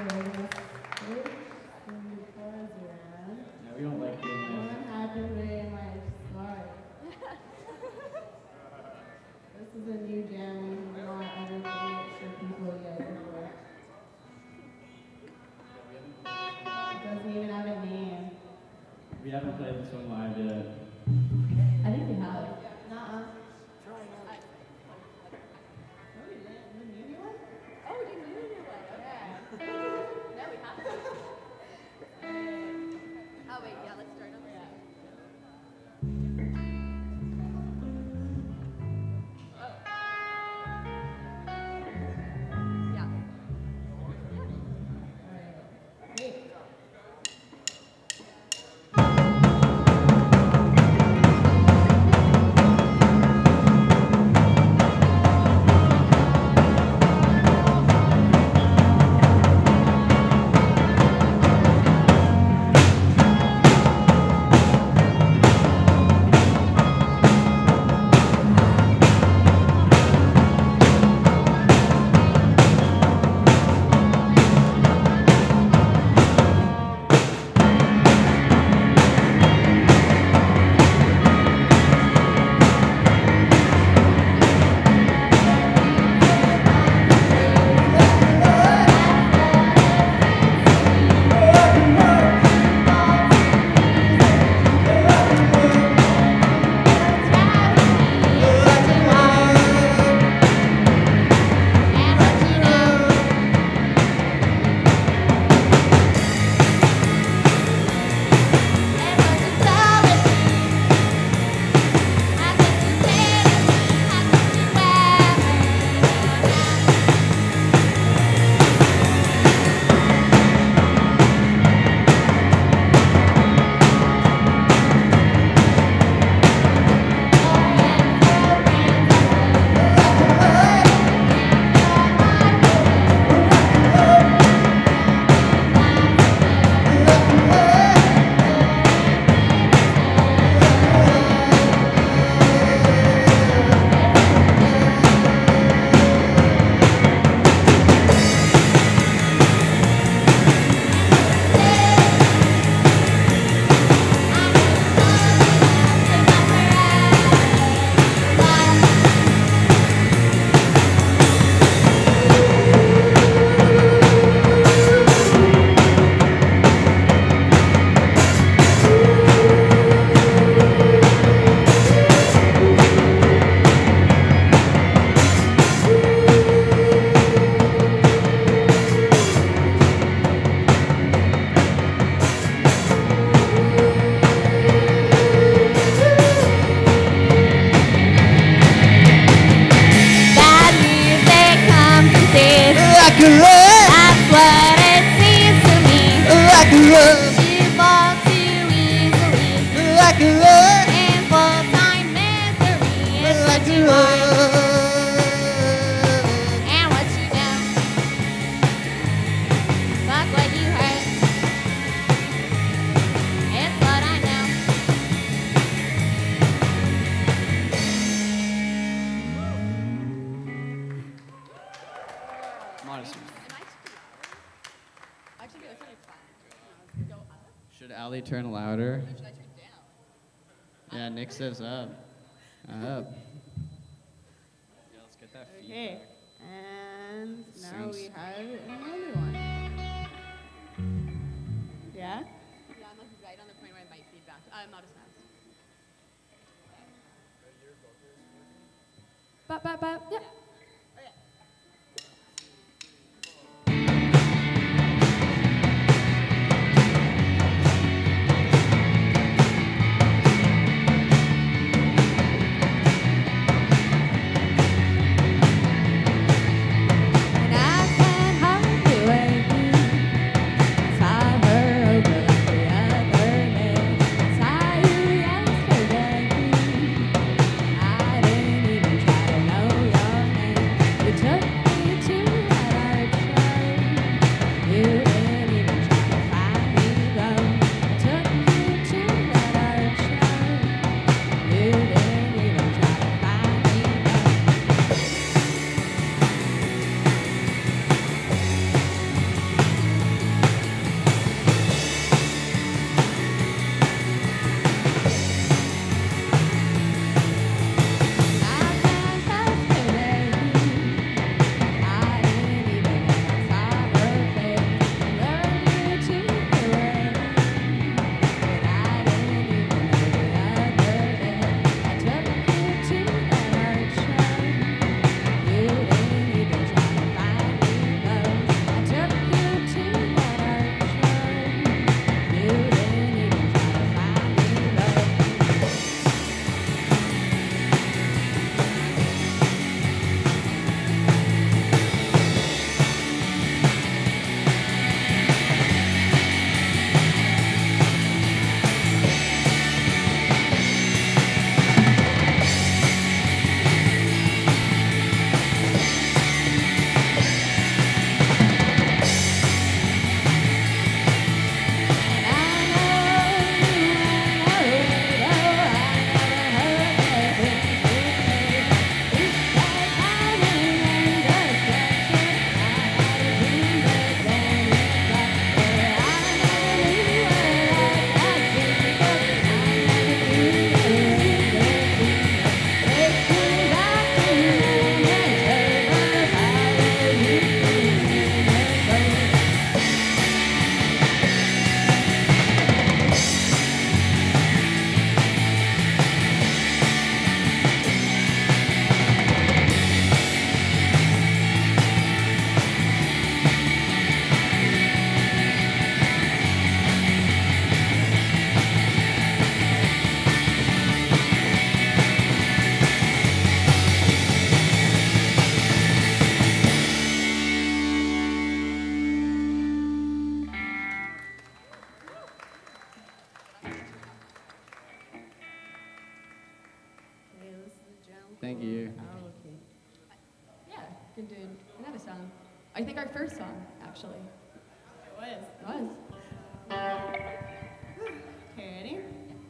we don't like doing that. What happened very much? Sorry. This is a new jam. We have not ever played it for people yet before. It doesn't even have a name. We haven't played this one live yet. I think we have. Nuh-uh. Oh wait, yeah, let's start over. Should Ali turn louder? Yeah, Nick says up. Up. Yeah, let's get that feedback. Okay. And now Sounds- we have another one. Yeah? Yeah, I'm like right on the point where I might feedback. I'm not as fast. But, but, but, yeah. Yesterday, I didn't even try to know your thank you. Yeah, we can do another song. I think our first song, actually. It was. It was. Okay, ready?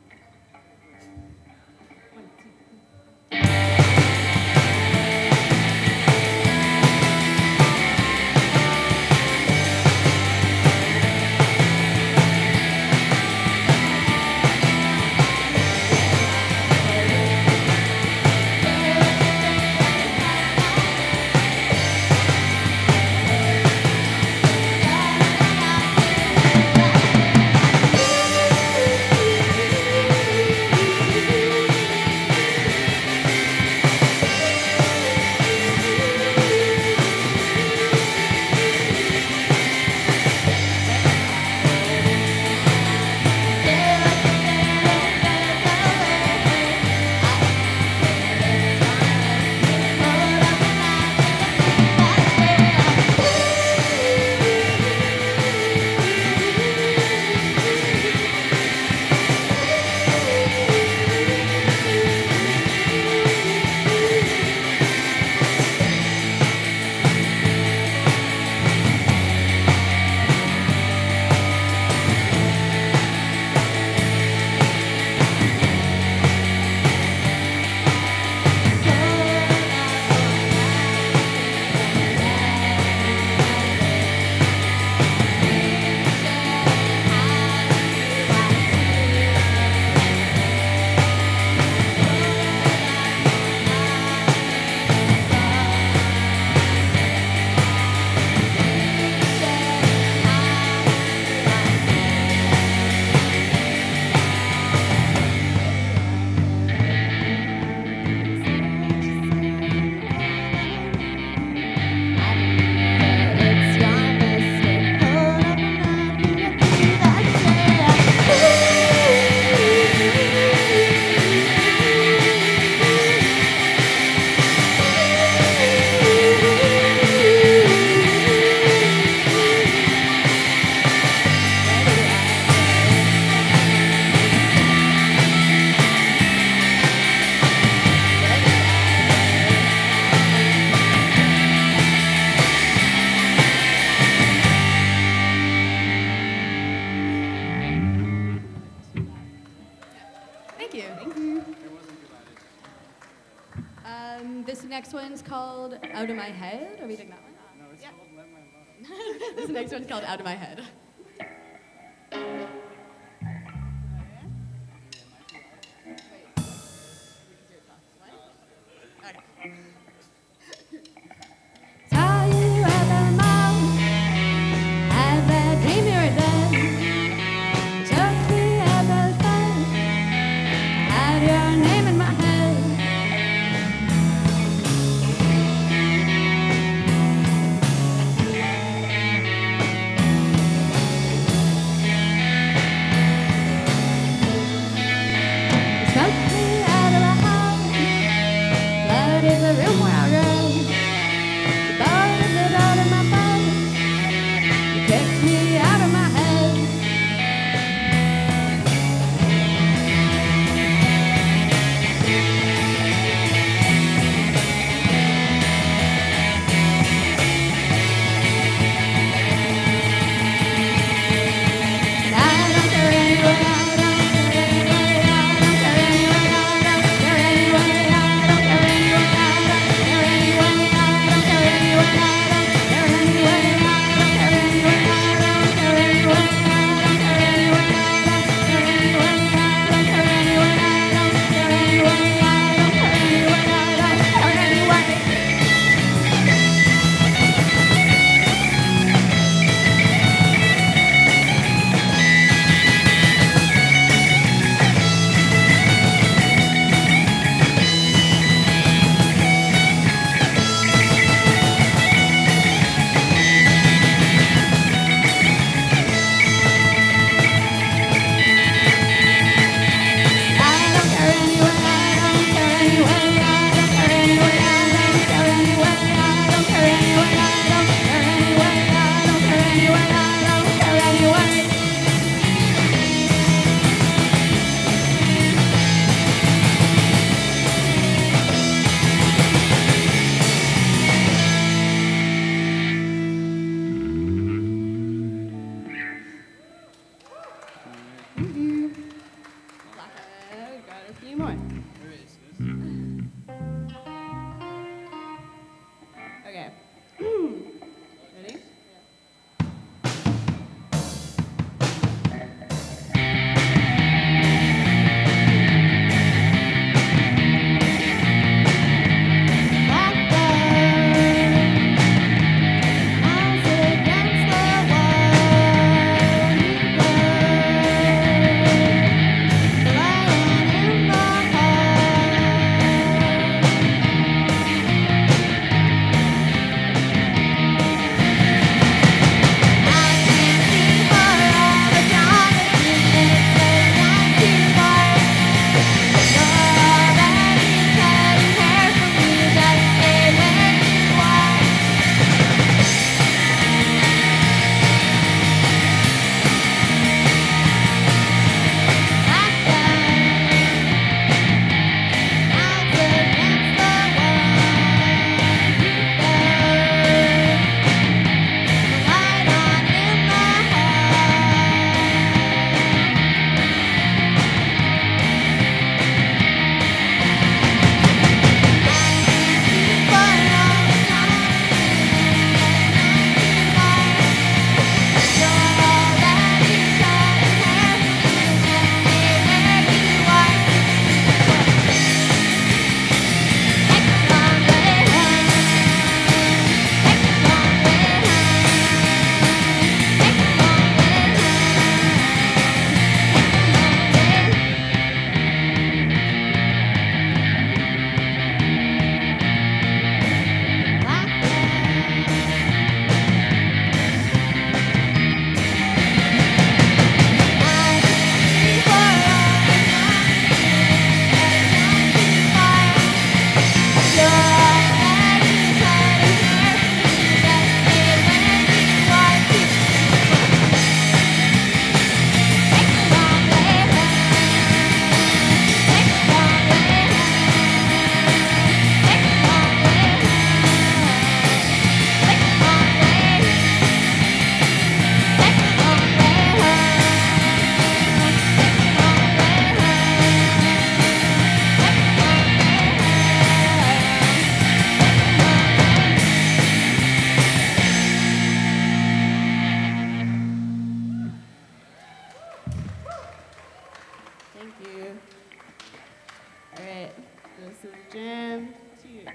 One, two, three. Thank you. Thank you. Um, this next one's called Out of My Head. Are we doing that one? No, it's called Let My Love. This next one's called Out of My Head. Thank All right, this is jam two.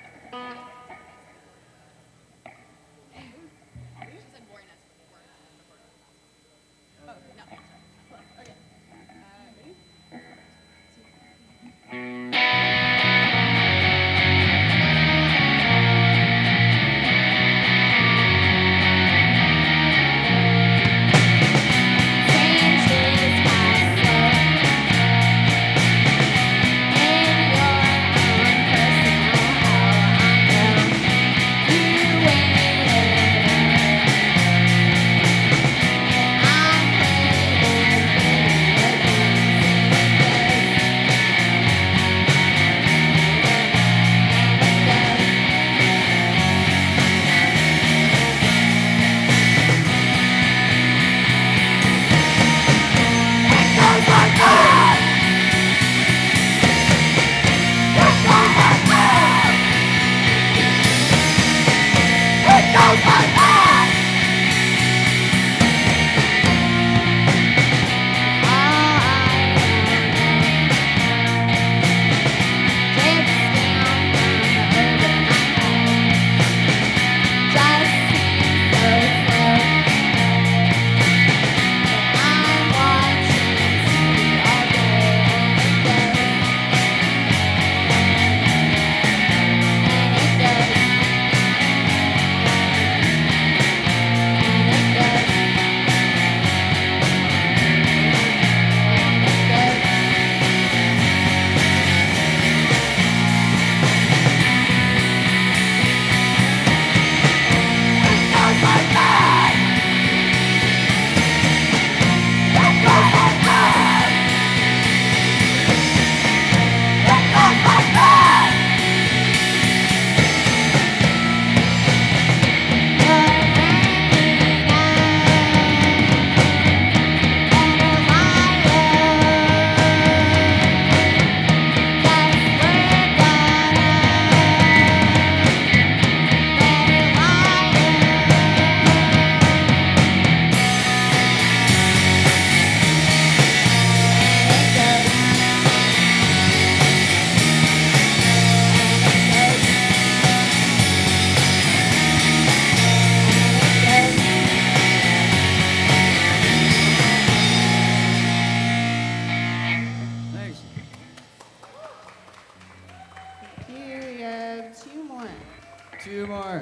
Two more.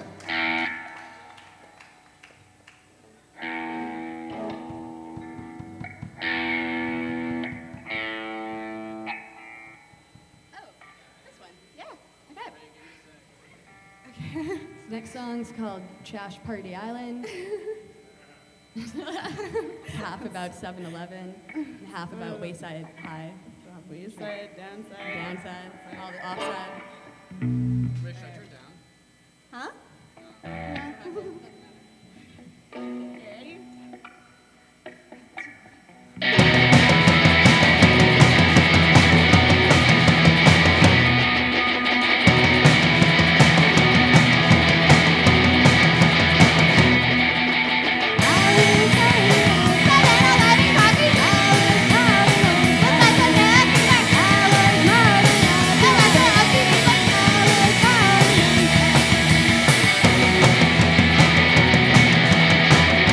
Next song's called Trash Party Island. Half about seven eleven, and half about Wayside High. Wayside, downside. Downside, all the offside. Rich, I turn down. Huh? Ready? Thank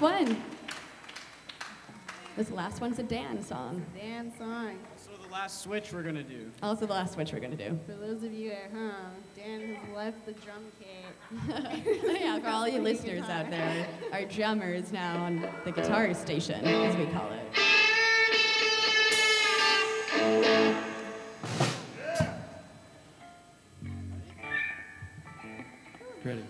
last one. This last one's a Dan song. Dan song. So the last switch we're gonna do. Also the last switch we're gonna do. For those of you at home, Dan has left the drum kit. Yeah, for all you listeners out there, our drummer is now on the guitar station, as we call it. Ready.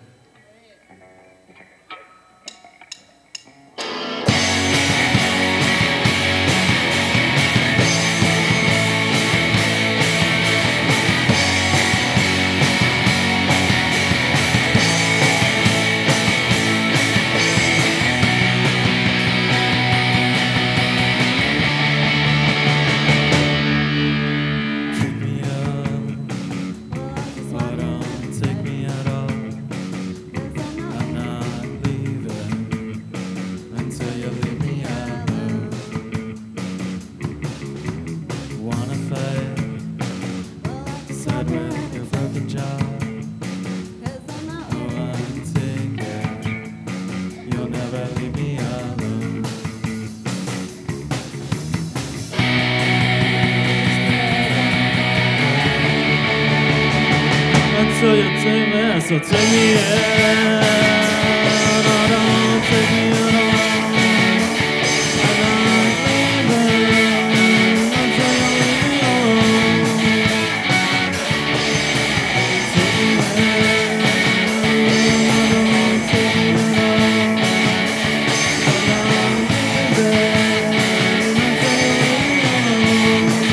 So you take me, so take me in. Oh, don't take me at all. I'm not leaving until you leave me alone. Take me in. Oh, don't take me at all. I'm not leaving until you leave me alone.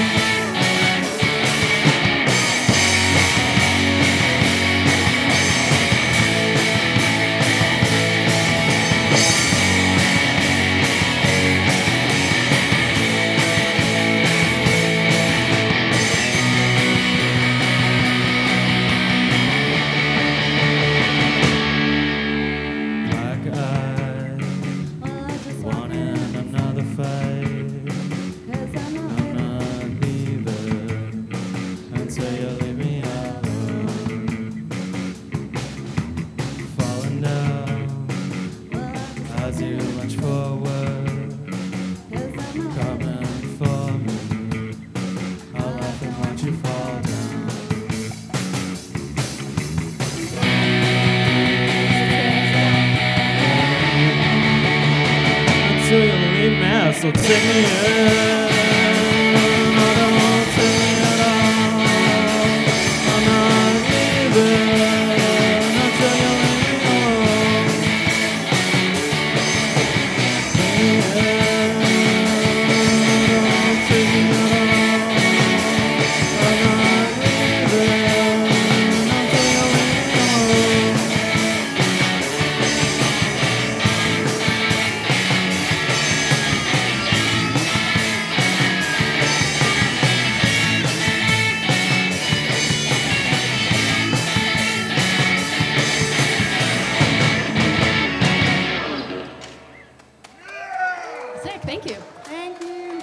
So take me in. Oh, don't take me at all. I'm not leaving until you leave me alone. Take me in. Don't take me at all. I'm not leaving until you leave me alone. Sick, thank you. Thank you.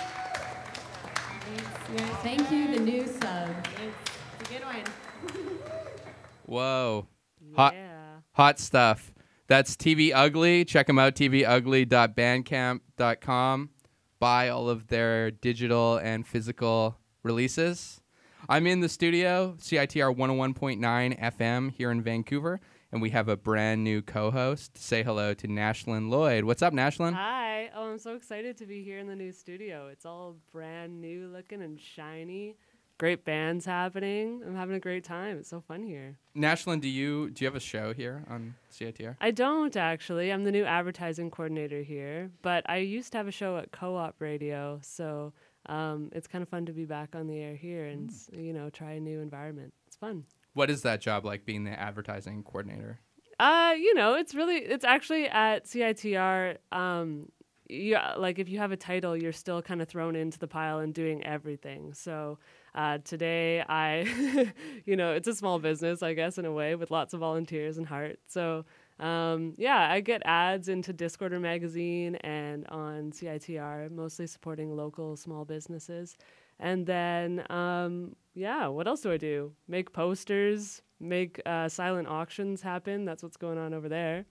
Thank you, the new sub. It's a good one. Whoa. Hot, hot stuff. That's T V Ugly. Check them out, t v ugly dot bandcamp dot com. Buy all of their digital and physical releases. I'm in the studio, C I T R one oh one point nine F M here in Vancouver, and we have a brand new co-host. Say hello to Nashlyn Lloyd. What's up, Nashlyn? Hi. Oh, I'm so excited to be here in the new studio. It's all brand new looking and shiny. Great bands happening. I'm having a great time. It's so fun here. Nashlyn, do you do you have a show here on C I T R? I don't actually. I'm the new advertising coordinator here, but I used to have a show at Co-op Radio, so um, it's kind of fun to be back on the air here and mm. you know, try a new environment. It's fun. What is that job like, being the advertising coordinator? Uh, you know, it's really it's actually at C I T R. Um, yeah, like if you have a title, you're still kind of thrown into the pile and doing everything. So uh, today, I, you know, it's a small business, I guess, in a way, with lots of volunteers and heart. So um, yeah, I get ads into Discorder magazine and on C I T R, mostly supporting local small businesses. And then, um, yeah, what else do I do? Make posters, make uh, silent auctions happen. That's what's going on over there.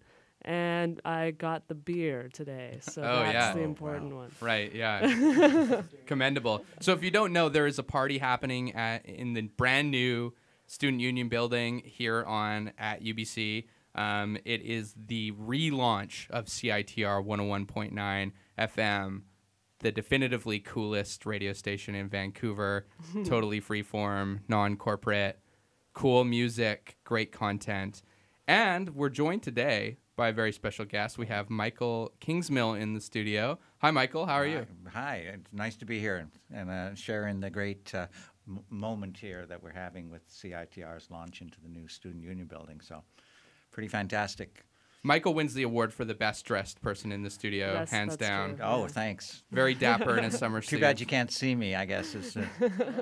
and I got the beer today. So Oh, that's yeah. the Oh, important one. Right, yeah. Commendable. So if you don't know, there is a party happening at, in the brand new Student Union building here on at U B C. Um, it is the relaunch of C I T R one oh one point nine F M, the definitively coolest radio station in Vancouver, totally freeform, non-corporate, cool music, great content. And we're joined today by a very special guest. We have Michael Kingsmill in the studio. Hi, Michael. How are you? Hi. It's nice to be here and uh, sharing the great uh, m- moment here that we're having with C I T R's launch into the new Student Union building. So pretty fantastic. Michael wins the award for the best dressed person in the studio, Yes, hands that's down. true. Oh, Yeah. thanks. Very dapper in a summer suit. Too bad you can't see me, I guess. Is, uh,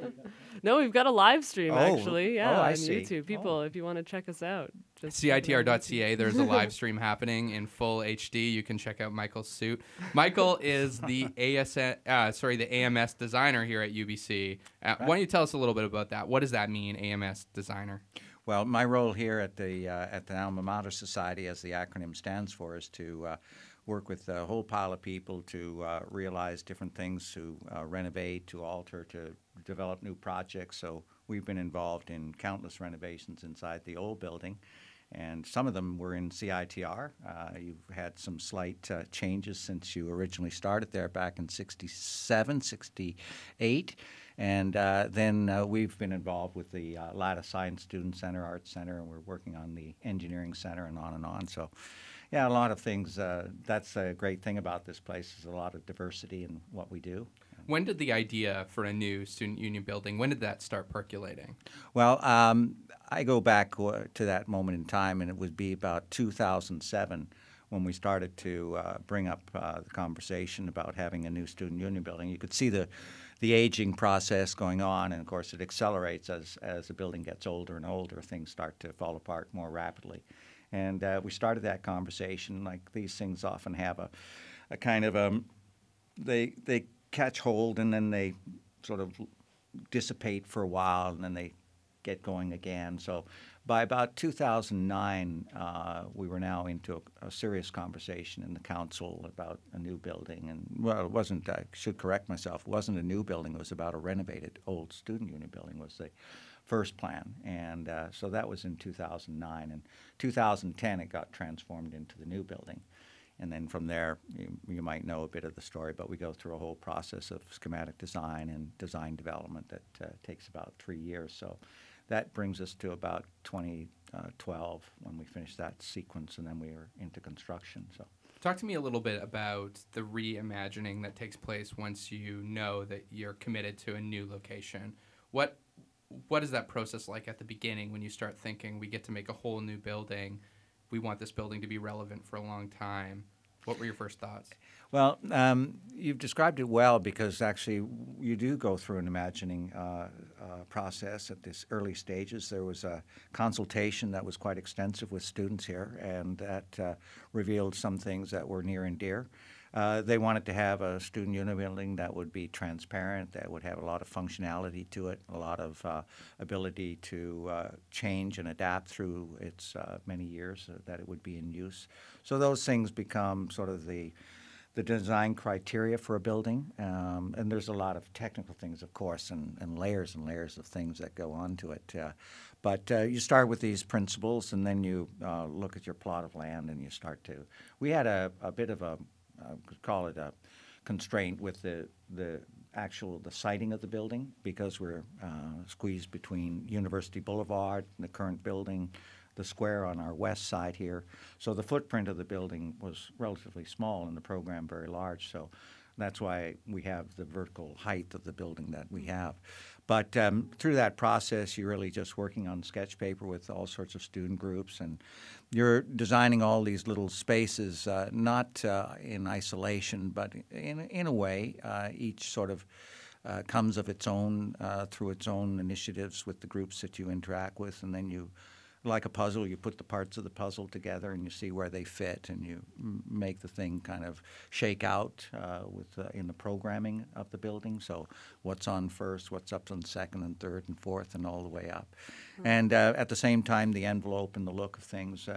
No, we've got a live stream Oh, actually. Yeah, oh, I on see. YouTube. People, if you want to check us out, just C I T R dot C A, there's a live stream happening in full H D. You can check out Michael's suit. Michael is the A S N, uh, sorry, the A M S designer here at U B C. Uh, Why don't you tell us a little bit about that? What does that mean, A M S designer? Well, my role here at the uh, at the Alma Mater Society, as the acronym stands for, is to uh, work with a whole pile of people to uh, realize different things, to uh, renovate, to alter, to develop new projects. So we've been involved in countless renovations inside the old building, and some of them were in C I T R. Uh, you've had some slight uh, changes since you originally started there back in sixty-seven, sixty-eight. And uh, then uh, we've been involved with the uh, Latta Science Student Center, Arts Center, and we're working on the Engineering Center and on and on. So, yeah, a lot of things. Uh, that's a great thing about this place is a lot of diversity in what we do. When did the idea for a new student union building, when did that start percolating? Well, um, I go back uh, to that moment in time, and it would be about two thousand seven when we started to uh, bring up uh, the conversation about having a new student union building. You could see the the aging process going on, and of course it accelerates as, as the building gets older and older. Things start to fall apart more rapidly. And uh, we started that conversation. Like these things often have a, a kind of a, they, they catch hold and then they sort of dissipate for a while and then they get going again. So by about two thousand nine, uh, we were now into a, a serious conversation in the council about a new building. And, well, it wasn't, I should correct myself, it wasn't a new building. It was about a renovated old student union building was the first plan. And uh, so that was in two thousand nine. And two thousand ten, it got transformed into the new building. And then from there, you, you might know a bit of the story, but we go through a whole process of schematic design and design development that uh, takes about three years. So that brings us to about twenty twelve when we finished that sequence, and then we were into construction. So, Talk to me a little bit about the reimagining that takes place once you know that you're committed to a new location. What what is that process like at the beginning when you start thinking we get to make a whole new building? We want this building to be relevant for a long time. What were your first thoughts? well, um, you've described it well because actually you do go through an imagining uh, uh, process at this early stages. There was a consultation that was quite extensive with students here, and that uh, revealed some things that were near and dear. Uh, they wanted to have a student union building that would be transparent, that would have a lot of functionality to it, a lot of uh, ability to uh, change and adapt through its uh, many years uh, that it would be in use. So those things become sort of the the design criteria for a building. Um, and there's a lot of technical things, of course, and, and layers and layers of things that go onto it. Uh, but uh, you start with these principles, and then you uh, look at your plot of land, and you start to. We had a, a bit of a I could call it a constraint with the the actual the siting of the building because we're uh, squeezed between University Boulevard, the current building, the square on our west side here. So the footprint of the building was relatively small and the program very large. So that's why we have the vertical height of the building that we have. But um, through that process, you're really just working on sketch paper with all sorts of student groups, and you're designing all these little spaces, uh, not uh, in isolation, but in, in a way, uh, each sort of uh, comes of its own uh, through its own initiatives with the groups that you interact with, and then you like a puzzle, you put the parts of the puzzle together and you see where they fit, and you m- make the thing kind of shake out uh, with uh, in the programming of the building. So what's on first, what's up on second and third and fourth and all the way up. Mm-hmm. And uh, at the same time, the envelope and the look of things. Uh,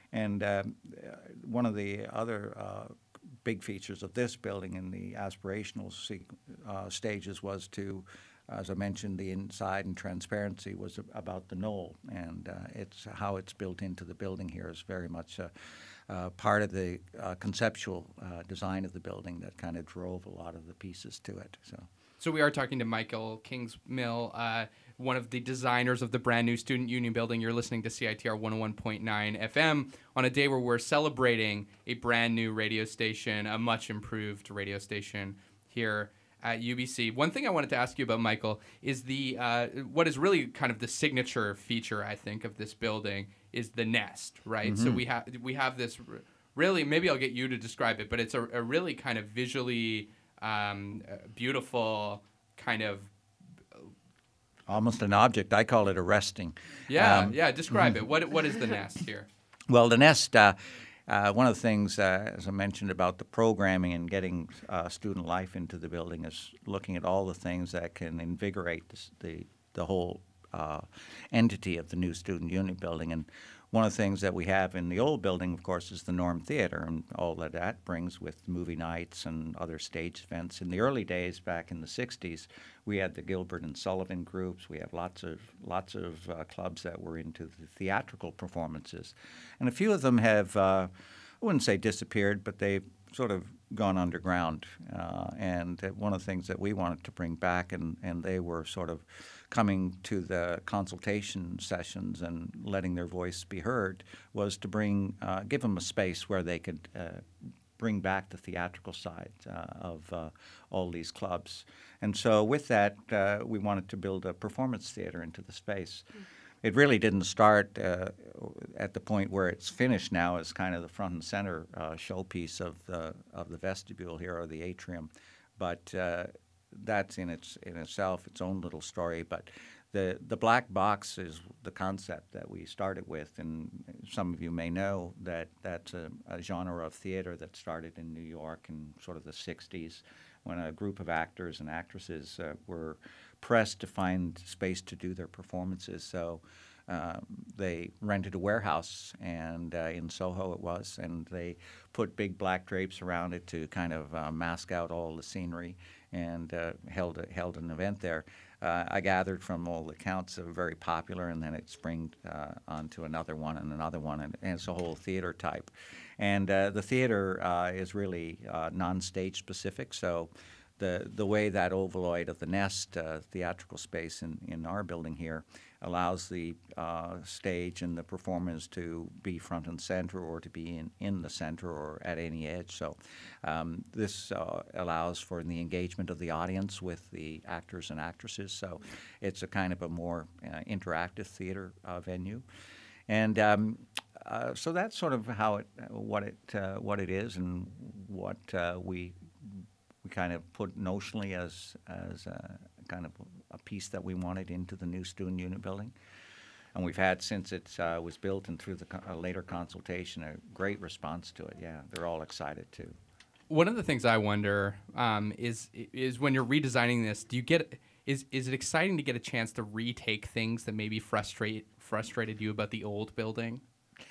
And um, uh, one of the other uh, big features of this building in the aspirational se- uh, stages was to, as I mentioned, the inside and transparency was a- about the knoll, and uh, it's how it's built into the building here is very much a, uh, part of the uh, conceptual uh, design of the building that kind of drove a lot of the pieces to it. So. So we are talking to Michael Kingsmill, uh, one of the designers of the brand new Student Union building. You're listening to C I T R one oh one point nine F M on a day where we're celebrating a brand new radio station, a much improved radio station here at U B C. One thing I wanted to ask you about, Michael, is the uh, what is really kind of the signature feature, I think, of this building is the nest, right? Mm-hmm. So we have we have this r- really, maybe I'll get you to describe it, but it's a, a really kind of visually um, uh, beautiful kind of almost an object. I call it a resting. yeah Um, yeah. Describe it. What what is the nest here? Well, the nest, uh, uh, one of the things, uh, as I mentioned about the programming and getting uh, student life into the building is looking at all the things that can invigorate this, the, the whole uh, entity of the new Student Union building. And one of the things that we have in the old building, of course, is the Norm Theater and all that that brings with movie nights and other stage events. In the early days, back in the sixties, we had the Gilbert and Sullivan groups. We have lots of lots of uh, clubs that were into the theatrical performances. And a few of them have, uh, I wouldn't say disappeared, but they've sort of gone underground. Uh, and uh, one of the things that we wanted to bring back, and, and they were sort of coming to the consultation sessions and letting their voice be heard, was to bring, uh, give them a space where they could uh, bring back the theatrical side uh, of uh, all these clubs. And so with that, uh, we wanted to build a performance theater into the space. Mm-hmm. It really didn't start uh, at the point where it's finished now as kind of the front and center uh, showpiece of the, of the vestibule here, or the atrium. But uh, that's in its in itself its own little story. But the the black box is the concept that we started with, and some of you may know that that's a, a genre of theater that started in New York in sort of the sixties, when a group of actors and actresses uh, were pressed to find space to do their performances. So um, they rented a warehouse, and uh, in Soho it was, and they put big black drapes around it to kind of uh, mask out all the scenery, and uh, held a, held an event there. Uh, I gathered from all the accounts that were very popular, and then it springed uh, onto another one and another one, and, and it's a whole theater type. And uh, the theater uh, is really uh, non-stage specific, so the the way that ovaloid of the nest uh, theatrical space in, in our building here allows the uh, stage and the performers to be front and center, or to be in, in the center or at any edge. So um, this uh, allows for the engagement of the audience with the actors and actresses. So it's a kind of a more uh, interactive theater uh, venue. And um, uh, so that's sort of how it, what it, uh, what it is, and what uh, we we kind of put notionally as as a, kind of a piece that we wanted into the new Student Union building. And we've had, since it uh, was built and through the co- uh, later consultation, a great response to it. Yeah, they're all excited too. One of the things I wonder um, is is when you're redesigning this, do you get is is it exciting to get a chance to retake things that maybe frustrate frustrated you about the old building?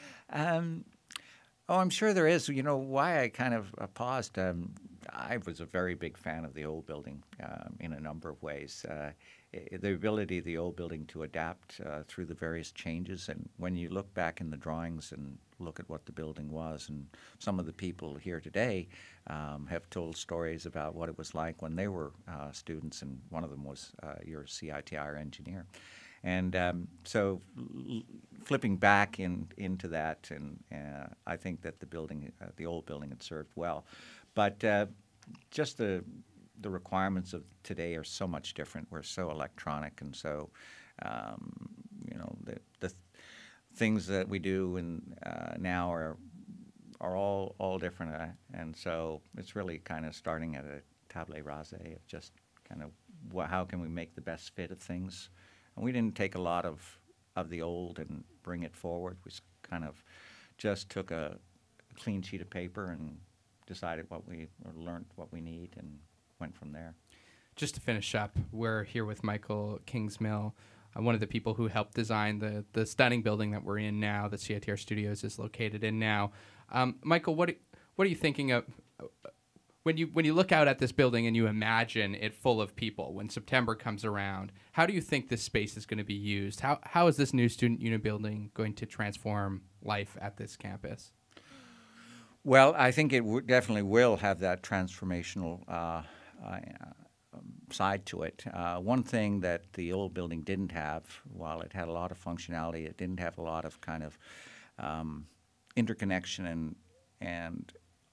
Um, oh, I'm sure there is. You know, why I kind of uh, paused. Um, I was a very big fan of the old building um, in a number of ways. Uh, i- the ability of the old building to adapt uh, through the various changes, and when you look back in the drawings and look at what the building was, and some of the people here today um, have told stories about what it was like when they were uh, students, and one of them was uh, your C I T R engineer. And um, so l- flipping back in, into that, and uh, I think that the building, uh, the old building had served well. But uh, just the the requirements of today are so much different. We're so electronic, and so, um, you know, the, the th- things that we do and uh, now are are all, all different. Uh, and so it's really kind of starting at a table rase of just kind of wh- how can we make the best fit of things. And we didn't take a lot of, of the old and bring it forward. We s- kind of just took a, a clean sheet of paper and decided what we, or learned what we need, and went from there. Just to finish up, we're here with Michael Kingsmill, uh, one of the people who helped design the the stunning building that we're in now, that C I T R Studios is located in now. Um, Michael, what what are you thinking of uh, when you when you look out at this building and you imagine it full of people when September comes around? How do you think this space is going to be used? How how is this new student unit building going to transform life at this campus? Well, I think it w- definitely will have that transformational uh, uh, side to it. Uh, one thing that the old building didn't have, while it had a lot of functionality, it didn't have a lot of kind of um, interconnection and and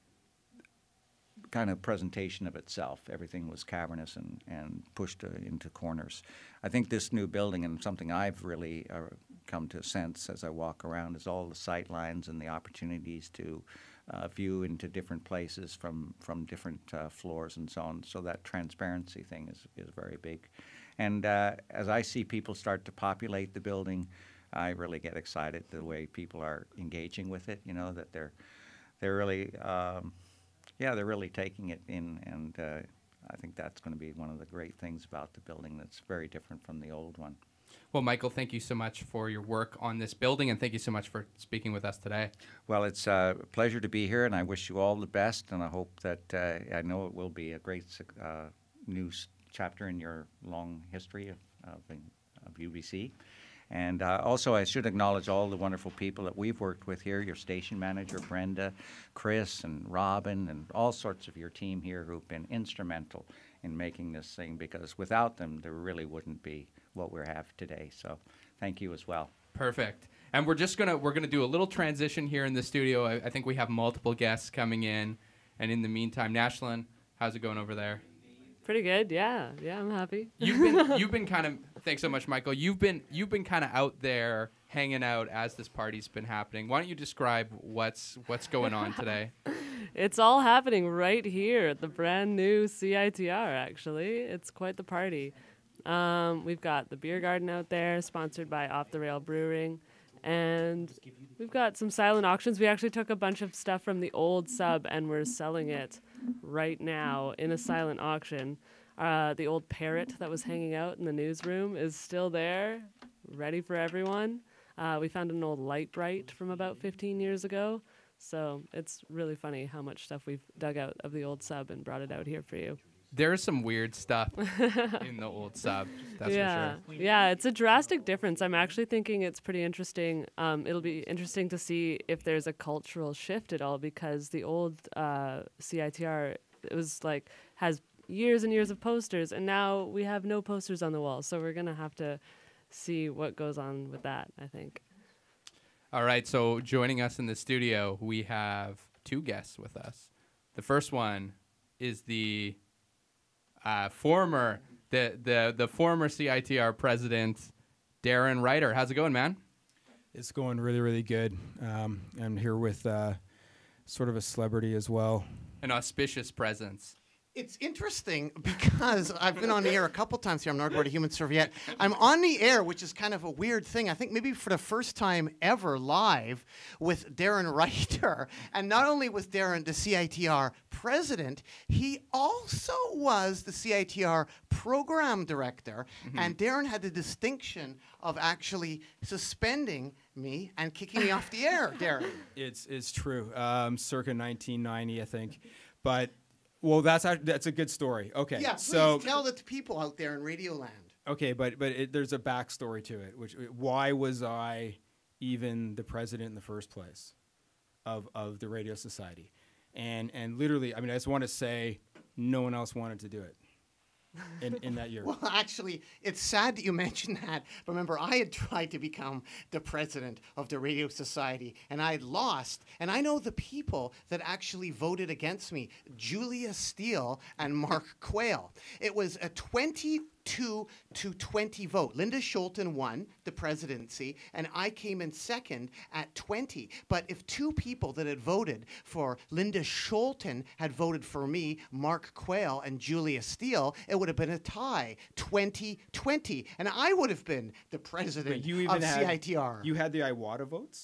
kind of presentation of itself. Everything was cavernous and, and pushed uh, into corners. I think this new building, and something I've really uh, come to sense as I walk around, is all the sight lines and the opportunities to uh, view into different places from, from different uh, floors and so on. So that transparency thing is, is very big. And uh, as I see people start to populate the building, I really get excited the way people are engaging with it, you know, that they're, they're really... Um, Yeah, they're really taking it in, and uh, I think that's going to be one of the great things about the building that's very different from the old one. Well, Michael, thank you so much for your work on this building, and thank you so much for speaking with us today. Well, it's uh, a pleasure to be here, and I wish you all the best, and I hope that, uh, I know it will be a great uh, new s- chapter in your long history of, of, of U B C. And uh, also, I should acknowledge all the wonderful people that we've worked with here, your station manager, Brenda, Chris, and Robin, and all sorts of your team here who've been instrumental in making this thing, because without them, there really wouldn't be what we have today. So thank you as well. Perfect. And we're just gonna we're gonna do a little transition here in the studio. I, I think we have multiple guests coming in, and in the meantime, Nashlin, how's it going over there? Pretty good, yeah, yeah. I'm happy. You've been you've been kind of thanks so much, Michael. You've been you've been kind of out there hanging out as this party's been happening. Why don't you describe what's what's going on today? It's all happening right here at the brand new C I T R. Actually, it's quite the party. Um, we've got the beer garden out there, sponsored by Off the Rail Brewing. And we've got some silent auctions. We actually took a bunch of stuff from the old sub and we're selling it right now in a silent auction. Uh, the old parrot that was hanging out in the newsroom is still there, ready for everyone. Uh, we found an old light bright from about fifteen years ago. So it's really funny how much stuff we've dug out of the old sub and brought it out here for you. There's some weird stuff in the old sub, that's yeah. for sure. Yeah, it's a drastic difference. I'm actually thinking it's pretty interesting. Um, it'll be interesting to see if there's a cultural shift at all, because the old uh, C I T R, it was like, has years and years of posters, and now we have no posters on the wall. So we're going to have to see what goes on with that, I think. All right, so joining us in the studio, we have two guests with us. The first one is the uh, former the, the the former C I T R president, Darren Ryder. How's it going, man? It's going really, really good. Um, I'm here with uh, sort of a celebrity as well. An auspicious presence. It's interesting because I've been on the air a couple times here. I'm not a human serviette. I'm on the air, which is kind of a weird thing. I think maybe for the first time ever live with Darren Ryder. And not only was Darren the C I T R president, he also was the C I T R program director. Mm-hmm. And Darren had the distinction of actually suspending me and kicking me off the air, Darren. It's, it's true. Um, circa nineteen ninety, I think. But... Well, that's a, that's a good story. Okay, yeah, please so tell the people out there in Radioland. Okay, but but it, there's a backstory to it. Which why was I even the president in the first place of of the Radio Society? And and literally, I mean, I just want to say, no one else wanted to do it in in that year. Well, actually, it's sad that you mentioned that. Remember, I had tried to become the president of the Radio Society, and I had lost. And I know the people that actually voted against me, Julia Steele and Mark Quayle. It was a twenty-two to twenty vote. Linda Scholten won the presidency, and I came in second at twenty. But if two people that had voted for Linda Scholten had voted for me, Mark Quayle and Julia Steele, it would have been a tie, twenty twenty. And I would have been the president Wait, you even of had, C I T R. You had the Iwata votes?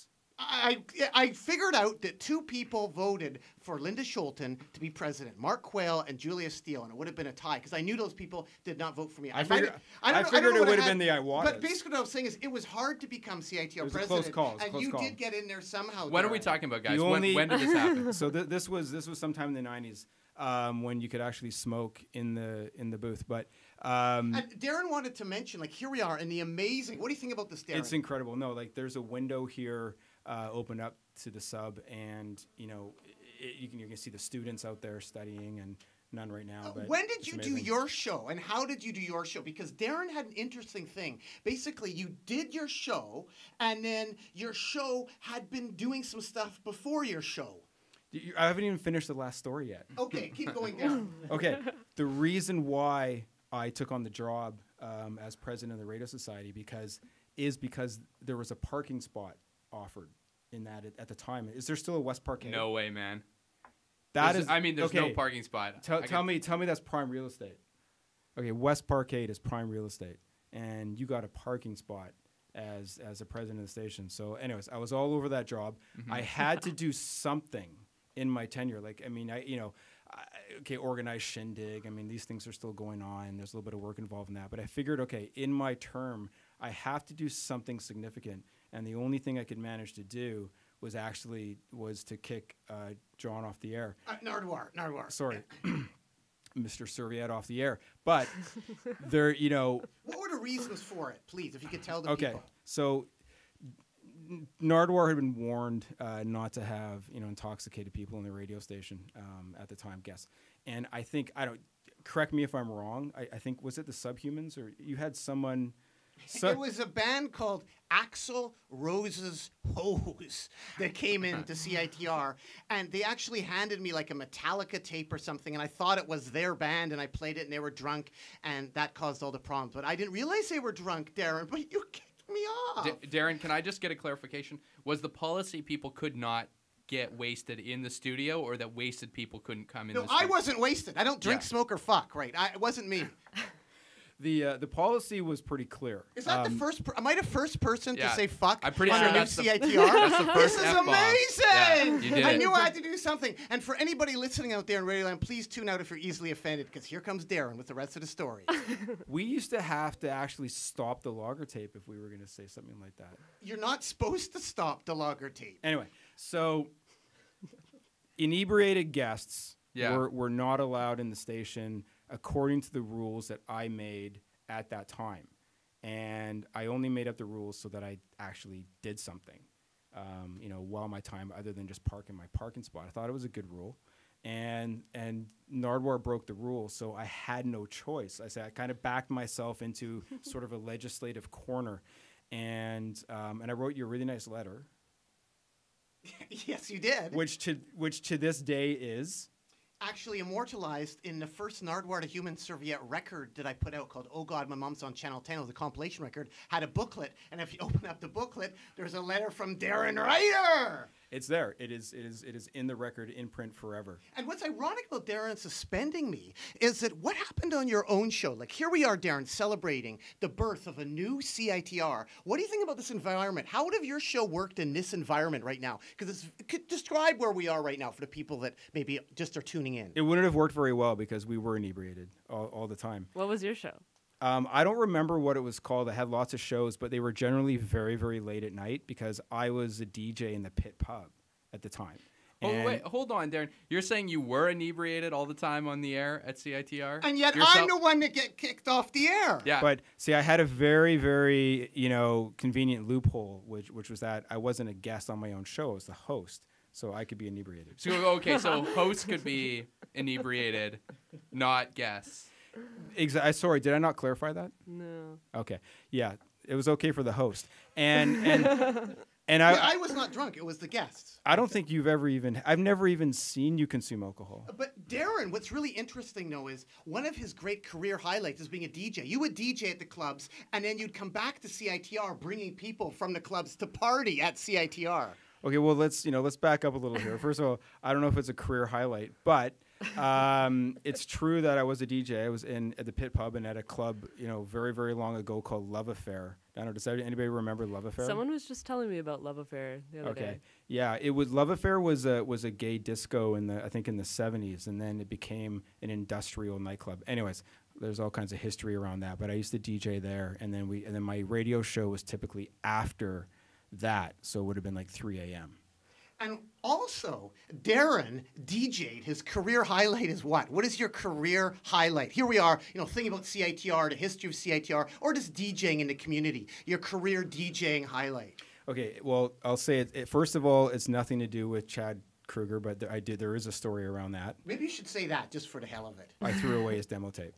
I, I figured out that two people voted for Linda Schulten to be president, Mark Quayle and Julia Steele, and it would have been a tie because I knew those people did not vote for me. I might figured- have- I don't know- figured don't know it what would have had- been the Iwatas. But basically what I was saying is it was hard to become C I T R It was a president, close call, it was a and close you call. did get in there somehow. When are we Darren. talking about, guys? The When, only- when did this happen? So th- this was this was sometime in the nineties um, when you could actually smoke in the in the booth. But um, And Darren wanted to mention, like, here we are in the amazing. What do you think about this, Darren? it's incredible. No, like there's a window here uh, open up to the sub, and you know it, you can you can see the students out there studying, and none right now. But When did it's you amazing. do your show, and how did you do your show? Because Darren had an interesting thing. Basically, you did your show, and then your show had been doing some stuff before your show. You- I haven't even finished the last story yet. Okay, keep going, Darren. Okay, the reason why I took on the job um, as president of the Radio Society because is because there was a parking spot offered in that at, at the time. Is there still a West Park? No way, man. That There's- is. I mean, there's no okay, parking spot. Tell, I tell get- me, tell me that's prime real estate. Okay, West Parkade is prime real estate, and you got a parking spot as as a president of the station. So, anyways, I was all over that job. Mhm. I had to do something in my tenure. Like, I mean, I you know, I, okay, organized shindig. I mean, these things are still going on. There's a little bit of work involved in that. But I figured, okay, in my term, I have to do something significant, and the only thing I could manage to do was actually was to kick uh, John off the air. Uh, Nardwar, Nardwar. Sorry, Mister Serviette off the air. But there, you know, What were the reasons for it, please, if you could tell the okay, people? so N- Nardwar had been warned uh, not to have you know intoxicated people in the radio station um, at the time, guests. And I think I don't. Correct me if I'm wrong. I, I think was it the Subhumans or you had someone. So- It was a band called Axl Rose's Hose that came into C I T R, and they actually handed me like a Metallica tape or something, and I thought it was their band, and I played it, and they were drunk, and that caused all the problems. But I didn't realize they were drunk, Darren, but you kicked me off. D- Darren, can I just get a clarification? Was the policy people could not get wasted in the studio, or that wasted people couldn't come in No, the studio? I wasn't wasted. I don't drink, Yeah. smoke, or fuck, right? I, it wasn't me. The uh, the policy was pretty clear. Is that Um, the first? Per- am I the first person Yeah. to say fuck I'm pretty on sure the new that's the- C I T R? that's the This first is F-bomb. amazing! Yeah, you did I it. knew I had to do something. And for anybody listening out there in Radioland, please tune out if you're easily offended, because here comes Darren with the rest of the story. We used to have to actually stop the logger tape if we were going to say something like that. You're not supposed to stop the logger tape. Anyway, so inebriated guests Yeah. were, were not allowed in the station according to the rules that I made at that time. And I only made up the rules so that I actually did something, um, you know, while my time, other than just park in my parking spot. I thought it was a good rule. And and Nardwar broke the rule, so I had no choice. I said I kind of backed myself into sort of a legislative corner, and um, and I wrote you a really nice letter, Yes, you did. which to which to this day is Actually immortalized in the first Nardwar to Human Serviette record that I put out called Oh God, My Mom's on Channel ten. It was a compilation record. Had a booklet, and if you open up the booklet, there's a letter from Darren Ryder. it's there. It is it is it is in the record in print forever. And what's ironic about Darren suspending me is that what happened on your own show? Like, here we are, Darren, celebrating the birth of a new C I T R. What do you think about this environment? How would have your show worked in this environment right now? Because it could describe where we are right now for the people that maybe just are tuning in. It wouldn't have worked very well because we were inebriated all, all the time. What was your show? Um, I don't remember what it was called. I had lots of shows, but they were generally very, very late at night because I was a D J in the Pit Pub at the time. Oh, And wait, hold on, Darren. You're saying you were inebriated all the time on the air at C I T R? And yet Yourself- I'm the one that get kicked off the air. Yeah. But see, I had a very, very, you know, convenient loophole, which which was that I wasn't a guest on my own show. I was the host, so I could be inebriated. So, okay, so hosts could be inebriated, not guests. Exa- sorry, did I not clarify that? No. Okay, yeah, it was okay for the host, and and and I Yeah, I was not drunk. It was the guests. I don't think you've ever even I've never even seen you consume alcohol. But Darren, what's really interesting though is one of his great career highlights is being a D J. You would D J at the clubs, and then you'd come back to C I T R, bringing people from the clubs to party at C I T R. Okay, well let's you know let's back up a little here. First of all, I don't know if it's a career highlight, but Um, it's true that I was a D J. I was in at the Pit Pub and at a club, you know, very, very long ago called Love Affair. I don't know, does anybody remember Love Affair? Someone was just telling me about Love Affair the other Okay. day. Yeah, it was Love Affair was a was a gay disco in the I think in the seventies, and then it became an industrial nightclub. Anyways, there's all kinds of history around that. But I used to D J there, and then we and then my radio show was typically after that, so it would have been like three a m And also, Darren D J'd. His career highlight is what? What is your career highlight? Here we are, you know, thinking about C I T R, the history of C I T R, or just DJing in the community. Your career DJing highlight. Okay, well, I'll say it, it. First of all, it's nothing to do with Chad Kruger, but th- I did. There is a story around that. Maybe you should say that just for the hell of it. I threw away his demo tape.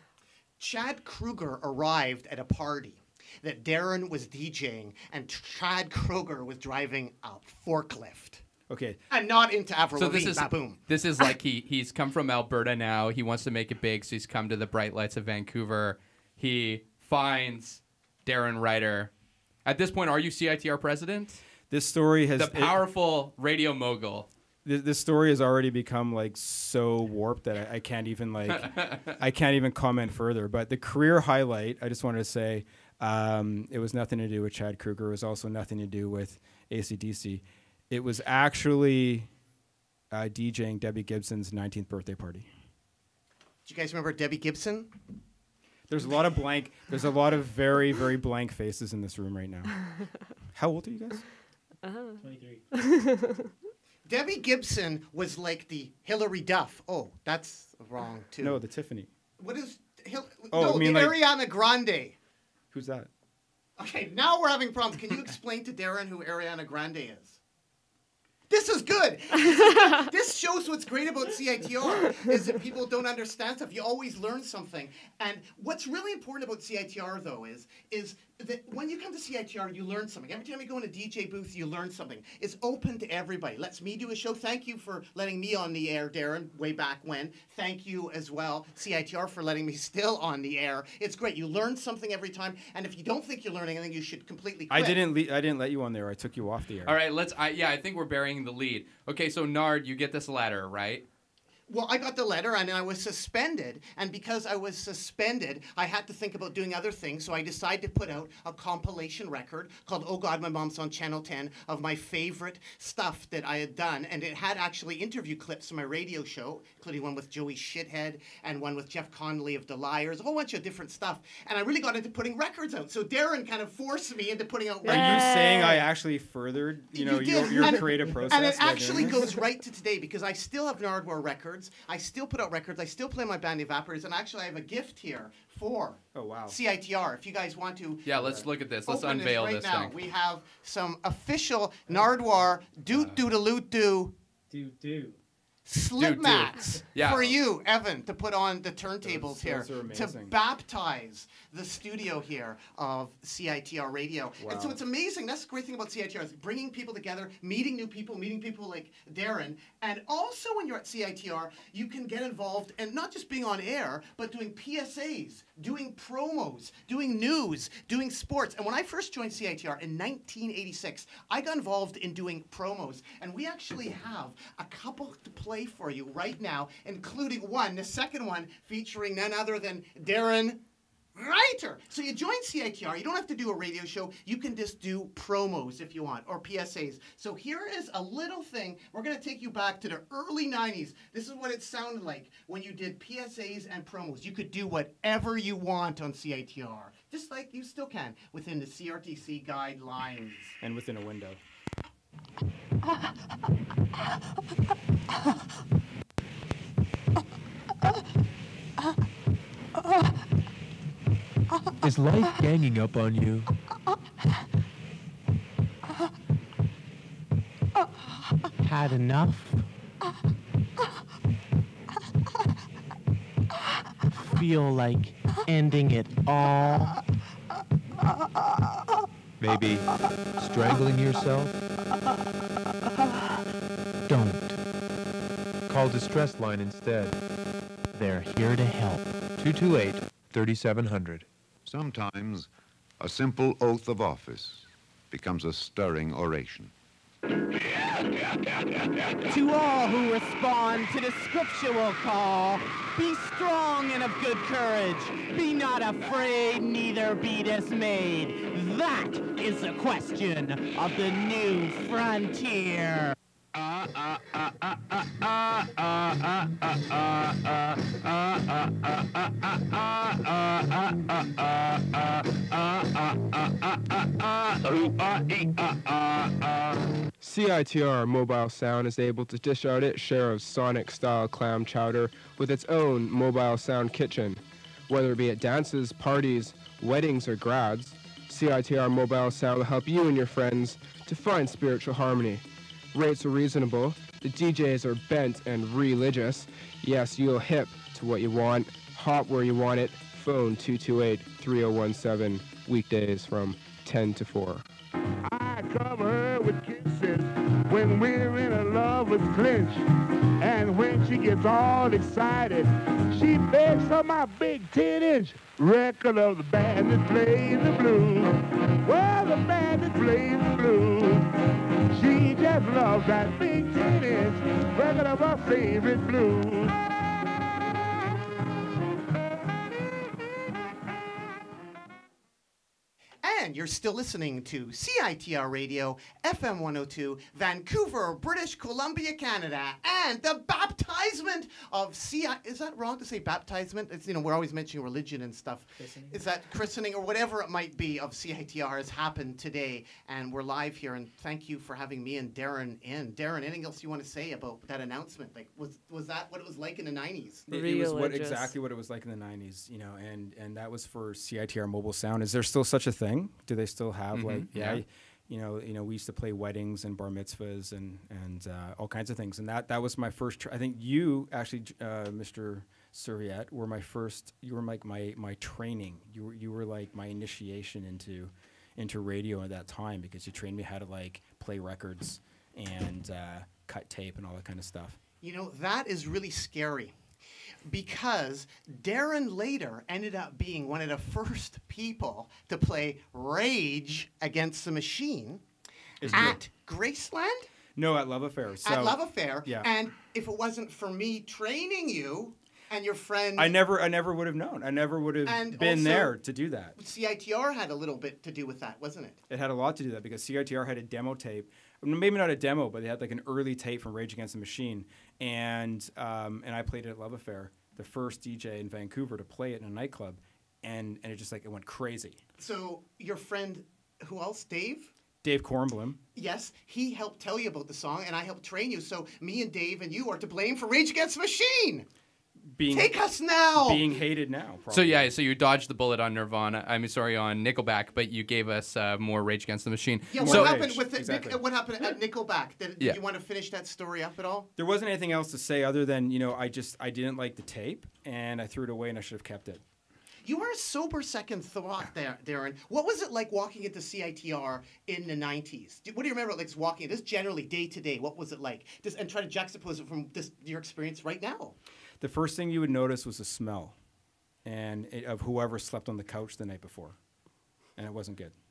Chad Kruger arrived at a party that Darren was DJing, and Chad Kruger was driving a forklift. Okay. And not into Avril So Lavigne. this is Ba-boom. this is like he he's come from Alberta now. He wants to make it big, so he's come to the bright lights of Vancouver. He finds Darren Ryder. At this point, are you C I T R president? This story has The it- powerful radio mogul. Th- this story has already become like so warped that I, I can't even like I can't even comment further. But the career highlight, I just wanted to say, um, it was nothing to do with Chad Kruger. It was also nothing to do with A C D C. It was actually uh, DJing Debbie Gibson's nineteenth birthday party. Do you guys remember Debbie Gibson? There's a lot of blank. There's a lot of very very blank faces in this room right now. How old are you guys? Uh-huh. twenty-three. Debbie Gibson was like the Hillary Duff. Oh, that's wrong too. No, the Tiffany. What is Hil- Oh, no, I mean the like- Ariana Grande. Who's that? Okay, now we're having problems. Can you explain to Darren who Ariana Grande is? This is good. This shows what's great about C I T R is that people don't understand stuff. You always learn something. And what's really important about C I T R though is is that when you come to C I T R, you learn something. Every time you go in a D J booth, you learn something. It's open to everybody. Lets me do a show. Thank you for letting me on the air, Darren, way back when. Thank you as well, C I T R, for letting me still on the air. It's great. You learn something every time. And if you don't think you're learning anything, you should completely quit. I didn't. Le- I didn't let you on there. I took you off the air. All right, let's. I, yeah, I think we're burying the lead. Okay, so Nard, you get this letter, right? Well, I got the letter and I was suspended. And because I was suspended, I had to think about doing other things. So I decided to put out a compilation record called Oh God, My Mom's on Channel ten of my favorite stuff that I had done. And it had actually interview clips from my radio show, including one with Joey Shithead and one with Jeff Connolly of The Liars, a whole bunch of different stuff. And I really got into putting records out. So Darren kind of forced me into putting out Are records. you saying I actually furthered, you know, You your, did. your And- creative process? And it by doing actually this? goes right to today because I still have Nardwar records. I still put out records. I still play my band Evaporators. And actually, I have a gift here for oh, wow. C I T R. If you guys want to. Yeah, let's look at this. Let's open unveil right this now. thing. We have some official Nardwar doot doodaloot doo Do do. slip Doot doot. mats Yeah. for you, Evan, to put on the turntables Those- here those are to amazing. baptize the studio here of C I T R Radio. And so Wow. it's amazing. That's the great thing about C I T R is bringing people together, meeting new people, meeting people like Darren. And also when you're at C I T R, you can get involved and not just being on air, but doing P S As, doing promos, doing news, doing sports. And when I first joined C I T R in nineteen eighty-six, I got involved in doing promos. And we actually have a couple to play for you right now, including one, the second one, featuring none other than Darren Reiter. So you join C I T R. You don't have to do a radio show. You can just do promos if you want, or P S As. So here is a little thing. We're going to take you back to the early nineties. This is what it sounded like when you did P S As and promos. You could do whatever you want on C I T R, just like you still can within the C R T C guidelines. And within a window. Is life ganging up on you? Had enough? Feel like ending it all? Maybe strangling yourself? Don't. Call Distress Line instead. They're here to help. two two eight, three seven zero zero. Sometimes a simple oath of office becomes a stirring oration. To all who respond to the scriptural call, be strong and of good courage. Be not afraid, neither be dismayed. That is the question of the new frontier. C I T R Mobile Sound is able to dish out its share of Sonic-style clam chowder with its own mobile sound kitchen. Whether it be at dances, parties, weddings, or grads, C I T R Mobile Sound will help you and your friends to find spiritual harmony. Rates are reasonable, the D Js are bent and religious. Yes, you'll hip to what you want, hop where you want it. Phone two two eight, three oh one seven, weekdays from ten to four. I cover her with kisses when we're in a lover's clinch. And when she gets all excited, she begs for my big ten-inch record of the band that plays the blues. Well, the band that plays the blues. She just loves that big ten-inch record of her favorite blues. And you're still listening to C I T R Radio, F M one oh two, Vancouver, British Columbia, Canada, and the baptizement of C I... Is that wrong to say baptizement? It's, you know, we're always mentioning religion and stuff. Christening. Is that christening or whatever it might be of C I T R has happened today, and we're live here, and thank you for having me and Darren in. Darren, anything else you want to say about that announcement? Like, was was that what it was like in the nineties? It, it was what, exactly what it was like in the nineties, you know, and, and that was for C I T R Mobile Sound. Is there still such a thing? Do they still have Mhm, like yeah, yeah. you know you know we used to play weddings and bar mitzvahs and and uh, all kinds of things, and that that was my first. Tr- I think you actually, uh, Mister Serviette, were my first. You were like my my training. You were you were like my initiation into into radio at that time, because you trained me how to like play records and uh, cut tape and all that kind of stuff. You know, that is really scary, because Darren later ended up being one of the first people to play Rage Against the Machine It's at Graceland? No, at Love Affair. So, at Love Affair. Yeah. And if it wasn't for me training you and your friend... I never, I never would have known. I never would have And been also- there to do that. C I T R had a little bit to do with that, wasn't it? It had a lot to do with that, because C I T R had a demo tape. Maybe not a demo, but they had like an early tape from Rage Against the Machine, and um, and I played it at Love Affair, the first D J in Vancouver to play it in a nightclub, and and it just like it went crazy. So your friend, who else, Dave? Dave Kornblum. Yes, he helped tell you about the song, and I helped train you. So me and Dave and you are to blame for Rage Against the Machine. Being, Take us now. Being hated now. Probably. So yeah, so you dodged the bullet on Nirvana. I'm sorry, on Nickelback, but you gave us uh, more Rage Against the Machine. Yeah, what so, happened with the, exactly. Nick, what happened at Nickelback? Did, did Yeah. you want to finish that story up at all? There wasn't anything else to say other than, you know, I just I didn't like the tape, and I threw it away, and I should have kept it. You were a sober second thought there, Darren. What was it like walking into C I T R in the nineties? Do- What do you remember like walking, just generally day to day, what was it like? Just, and try to juxtapose it from this, your experience right now. The first thing you would notice was the smell, and it, of whoever slept on the couch the night before, and it wasn't good.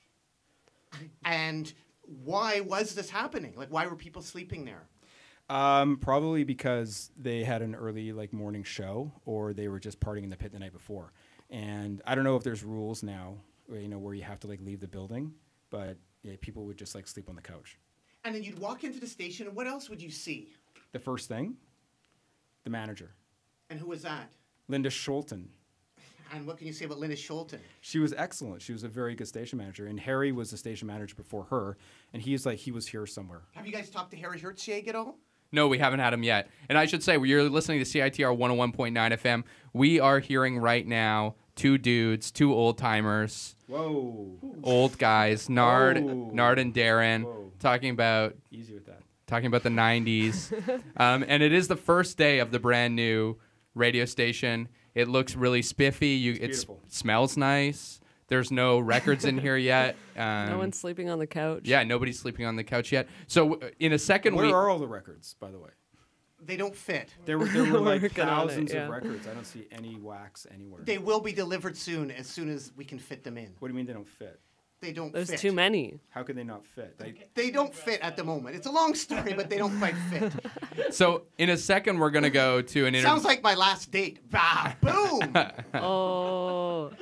And why was this happening? Like, why were people sleeping there? Um, probably because they had an early like morning show, or they were just partying in the pit the night before. And I don't know if there's rules now, where, you know, where you have to like leave the building, but yeah, people would just like sleep on the couch. And then you'd walk into the station, and what else would you see? The first thing, the manager, And who was that? Linda Scholten. And what can you say about Linda Scholten? She was excellent. She was a very good station manager, and Harry was the station manager before her, and he's like he was here somewhere. Have you guys talked to Harry Hertzjäg at all? No, we haven't had him yet. And I should say, you're listening to C I T R one oh one point nine F M. We are hearing right now two dudes, two old timers. Whoa. Old guys, Nard, Whoa. Nard and Darren, Whoa. talking about Easy with that. talking about the nineties. um, and it is the first day of the brand new radio station. It looks really spiffy. You, It's it's beautiful. smells nice. There's no records in here yet. Um, no one's sleeping on the couch. Yeah, nobody's sleeping on the couch yet. So uh, in a second Where week, are all the records, by the way? They don't fit. There were there were like Working on it, thousands yeah. of records. I don't see any wax anywhere. They will be delivered soon, as soon as we can fit them in. What do you mean they don't fit? They don't There's fit. too many. How can they not fit? They, They don't fit at the moment. It's a long story, but they don't quite fit. So in a second, we're gonna go to an interview. Sounds like my last date. Bah, boom. Oh.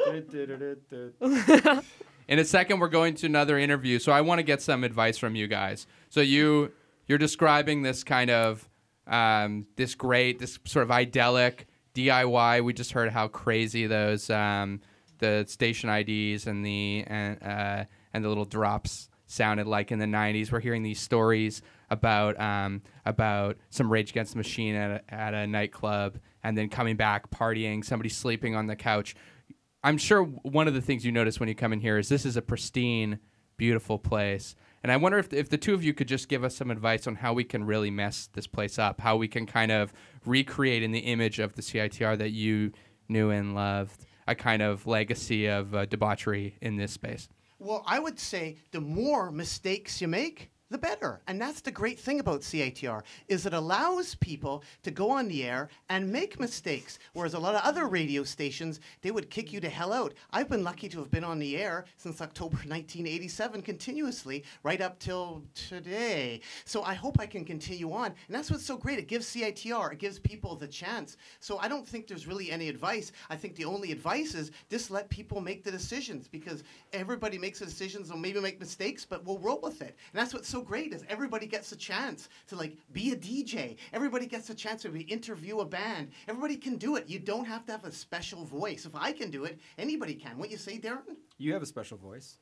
In a second, we're going to another interview. So I want to get some advice from you guys. So you you're describing this kind of um, this great, this sort of idyllic D I Y. We just heard how crazy those um, the station I Ds and the and uh, and the little drops sounded like in the nineties. We're hearing these stories about um, about some Rage Against the Machine at a, at a nightclub, and then coming back partying, somebody sleeping on the couch. I'm sure one of the things you notice when you come in here is this is a pristine, beautiful place. And I wonder if, if the two of you could just give us some advice on how we can really mess this place up, how we can kind of recreate in the image of the C I T R that you knew and loved, a kind of legacy of uh, debauchery in this space. Well, I would say the more mistakes you make, the better. And that's the great thing about C I T R, is it allows people to go on the air and make mistakes, whereas a lot of other radio stations, they would kick you to hell out. I've been lucky to have been on the air since October nineteen eighty-seven continuously, right up till today. So I hope I can continue on. And that's what's so great. It gives C I T R, it gives people the chance. So I don't think there's really any advice. I think the only advice is just let people make the decisions, because everybody makes the decisions and maybe make mistakes, but we'll roll with it. And that's what's so great, is everybody gets a chance to like be a D J. Everybody gets a chance to be, interview a band. Everybody can do it. You don't have to have a special voice. If I can do it, anybody can. What you say, Darren? You have a special voice.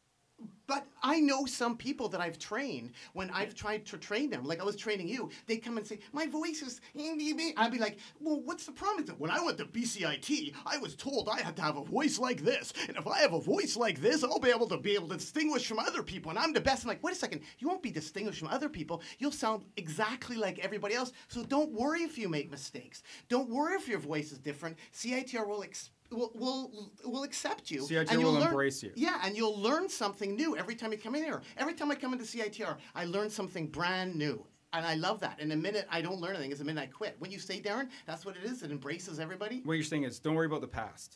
But I know some people that I've trained when I've tried to train them. Like I was training you. They come and say, my voice is... I'd be like, well, what's the problem? When I went to B C I T, I was told I had to have a voice like this. And if I have a voice like this, I'll be able to be able to distinguish from other people. And I'm the best. I'm like, wait a second. You won't be distinguished from other people. You'll sound exactly like everybody else. So don't worry if you make mistakes. Don't worry if your voice is different. C I T R will expect Will, will will accept you. C I T R and you'll will learn, embrace you. Yeah, and you'll learn something new every time you come in here. Every time I come into C I T R, I learn something brand new. And I love that. And the minute I don't learn anything is the minute I quit. When you say, Darren, that's what it is. It embraces everybody. What you're saying is don't worry about the past.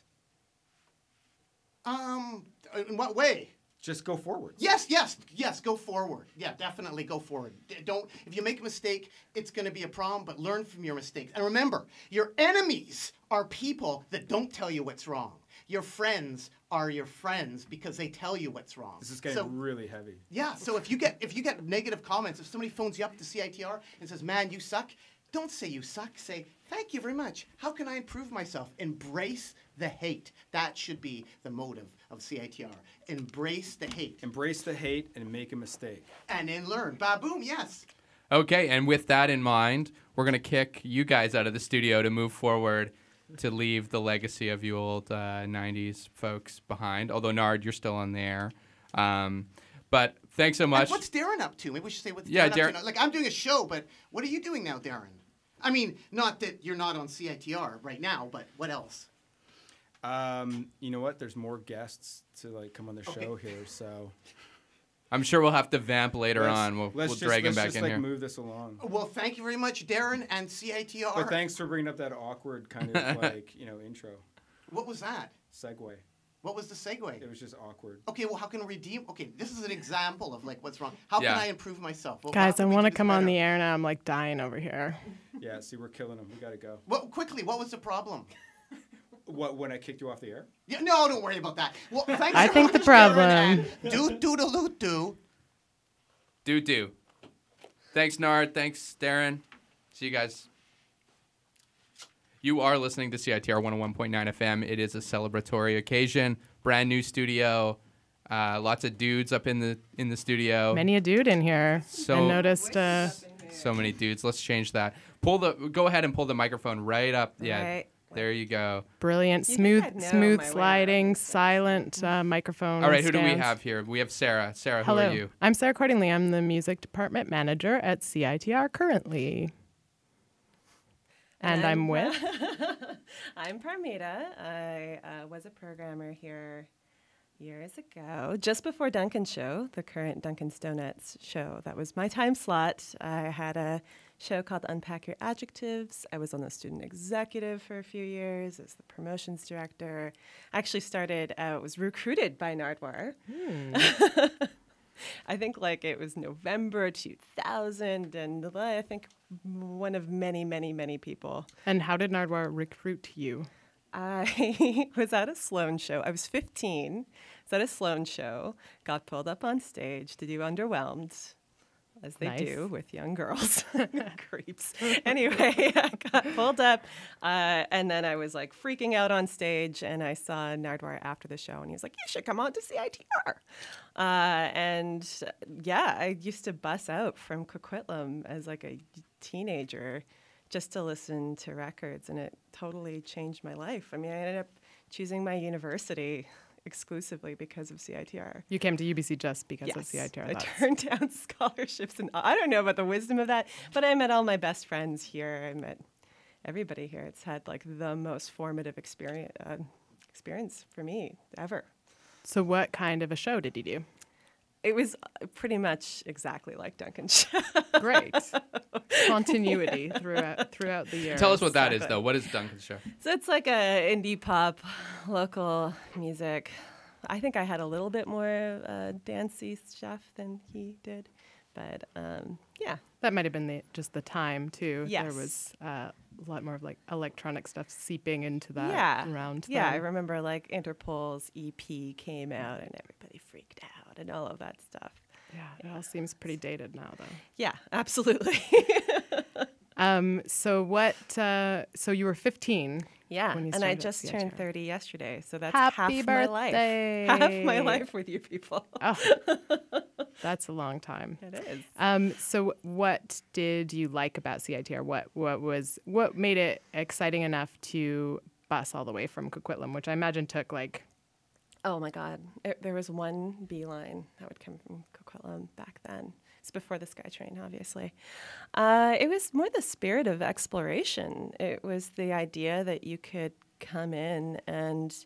Um, in what way? Just go forward. Yes, yes, yes, go forward. Yeah, definitely go forward. D- Don't, if you make a mistake, it's going to be a problem, but learn from your mistakes. And remember, your enemies are people that don't tell you what's wrong. Your friends are your friends because they tell you what's wrong. This is getting So- really heavy. Yeah, so if you get if you get negative comments, if somebody phones you up to C I T R and says, man, you suck, don't say you suck. Say, thank you very much. How can I improve myself? Embrace the hate. That should be the motive of C I T R. Embrace the hate. Embrace the hate and make a mistake. And then learn. Ba-boom, yes. Okay, and with that in mind, we're going to kick you guys out of the studio to move forward to leave the legacy of you old uh, nineties folks behind. Although, Nard, you're still on the air. Um, but thanks so much. And what's Darren up to? Maybe we should say what's Yeah, Darren, Darren- up to now. Like, I'm doing a show, but what are you doing now, Darren? I mean, not that you're not on C I T R right now, but what else? Um, you know what? There's more guests to like come on the Okay. show here, so I'm sure we'll have to vamp later let's- on. We'll, let's we'll just, drag him let's back just, in like, here. move this along. Well, thank you very much, Darren and C I T R. But thanks for bringing up that awkward kind of like you know intro What was that? segue. What was the segue? It was just awkward. Okay, well, how can we redeem? Okay, this is an example of like what's wrong. How Yeah. can I improve myself? Well, how Guys, I can we want do to this come on better? the air now. I'm like dying over here. Yeah, see, we're killing them. We gotta go. Well, quickly, what was the problem? What when I kicked you off the air? Yeah, no, don't worry about that. Well, thanks I so think the much, problem- Darren, and Do doodle doo. Do do. Thanks, Nard. Thanks, Darren. See you guys. You are listening to C I T R one oh one point nine F M. It is a celebratory occasion. Brand new studio. Uh, lots of dudes up in the in the studio. Many a dude in here. So I noticed. Uh, so many dudes. Let's change that. Pull the. Go ahead and pull the microphone right up. Yeah. Right. There you go. Brilliant, You smooth, think I'd know smooth my way sliding, silent uh, microphone. All right. Who do we stands. have here? We have Sarah. Sarah, who Hello, are you? I'm Sarah Cordingley. I'm the music department manager at C I T R currently. And, I'm, with. I'm Parmita. I uh, was a programmer here years ago, just before Duncan's show, the current Duncan's Donuts show. That was my time slot. I had a show called Unpack Your Adjectives. I was on the student executive for a few years as the promotions director. I actually started, uh, was recruited by Nardwuar. Hmm. I think like it was November two thousand, and I think one of many, many, many people. And how did Nardwuar recruit you? I was at a Sloan show. I was fifteen. I was at a Sloan show, got pulled up on stage to do Underwhelmed, as they Nice. do with young girls. Creeps. Anyway, I got pulled up, uh, and then I was like freaking out on stage, and I saw Nardwuar after the show, and he was like, you should come on to C I T R. Uh, and uh, yeah, I used to bus out from Coquitlam as like a teenager just to listen to records, and it totally changed my life. I mean, I ended up choosing my university exclusively because of C I T R. You came to U B C just because yes, of C I T R. I That's- turned down scholarships, and I don't know about the wisdom of that, but I met all my best friends here. I met everybody here. It's had like the most formative experience uh, experience for me ever. So what kind of a show did you do? It was uh, pretty much exactly like Duncan's show. Great. Continuity throughout throughout the year. Tell us what that is, Exactly. though. What is Duncan's show? So it's like a indie pop, local music. I think I had a little bit more uh, dancey stuff than he did, but um, yeah. That might have been the, just the time too. Yes. There was uh, a lot more of like electronic stuff seeping into that yeah. round. Yeah, I then. remember like Interpol's E P came out and everybody freaked out and all of that stuff. Yeah, it all seems pretty dated now, though. Yeah, absolutely. um. So what? Uh, so you were fifteen. Yeah, when you and I started at just C I T turned R. thirty yesterday, so that's Happy half my life. birthday. Half my life with you people. Oh, that's a long time. It is. Um, so what did you like about C I T R? What what was what made it exciting enough to bus all the way from Coquitlam, which I imagine took like Oh my God, it, there was one beeline that would come from Coquitlam back then. It's before the SkyTrain, obviously. Uh, it was more the spirit of exploration. It was the idea that you could come in and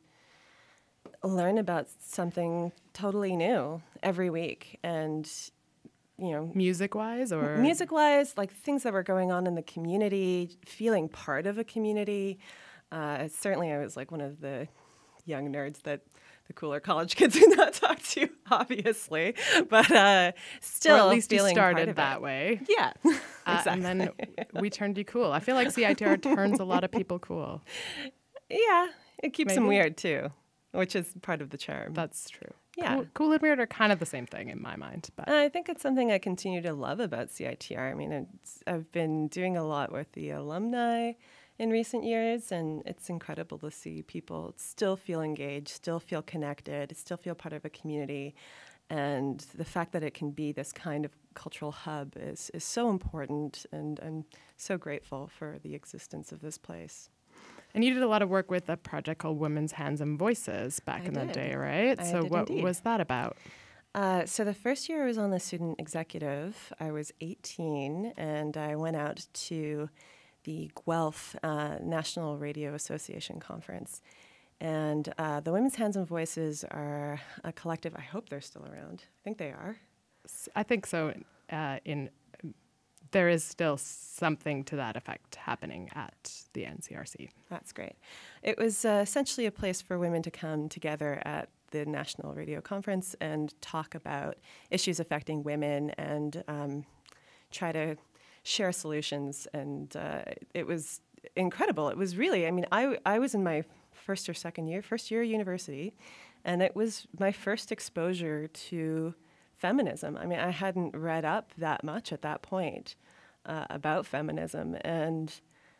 learn about something totally new every week, and you know, music-wise or music-wise, like things that were going on in the community, feeling part of a community. Uh, certainly, I was like one of the young nerds that the cooler college kids would not talk to, obviously, but uh, still or at least you feeling part started of that it. way. Yeah, Uh, exactly. and then we turned you cool. I feel like C I T R turns a lot of people cool. Yeah, it keeps them Maybe? weird too, which is part of the charm. That's true. Yeah. Cool, cool and weird are kind of the same thing in my mind. But And I think it's something I continue to love about C I T R. I mean, it's, I've been doing a lot with the alumni in recent years, and it's incredible to see people still feel engaged, still feel connected, still feel part of a community. And the fact that it can be this kind of cultural hub is, is so important, and I'm so grateful for the existence of this place. And you did a lot of work with a project called Women's Hands and Voices back I in the did. day, right? I so did what indeed. was that about? Uh, so the first year I was on the student executive, I was eighteen, and I went out to the Guelph uh, National Radio Association Conference. And uh, the Women's Hands and Voices are a collective. I hope they're still around. I think they are. S- I think so. Uh, in there is still something to that effect happening at the N C R C. That's great. It was uh, essentially a place for women to come together at the National Radio Conference and talk about issues affecting women and um, try to share solutions. And uh, it was incredible. It was really, I mean, I, I was in my first or second year, first year of university, and it was my first exposure to feminism. I mean, I hadn't read up that much at that point uh, about feminism, and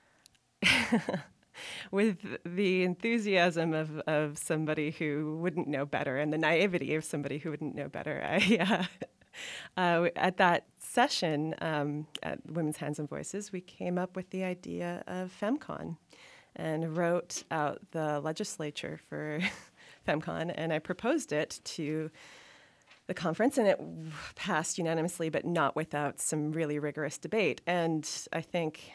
with the enthusiasm of, of somebody who wouldn't know better and the naivety of somebody who wouldn't know better, I, uh, uh, at that session um, at Women's Hands and Voices, we came up with the idea of FemCon and wrote out the legislature for FemCon, and I proposed it to the conference, and it passed unanimously, but not without some really rigorous debate. And I think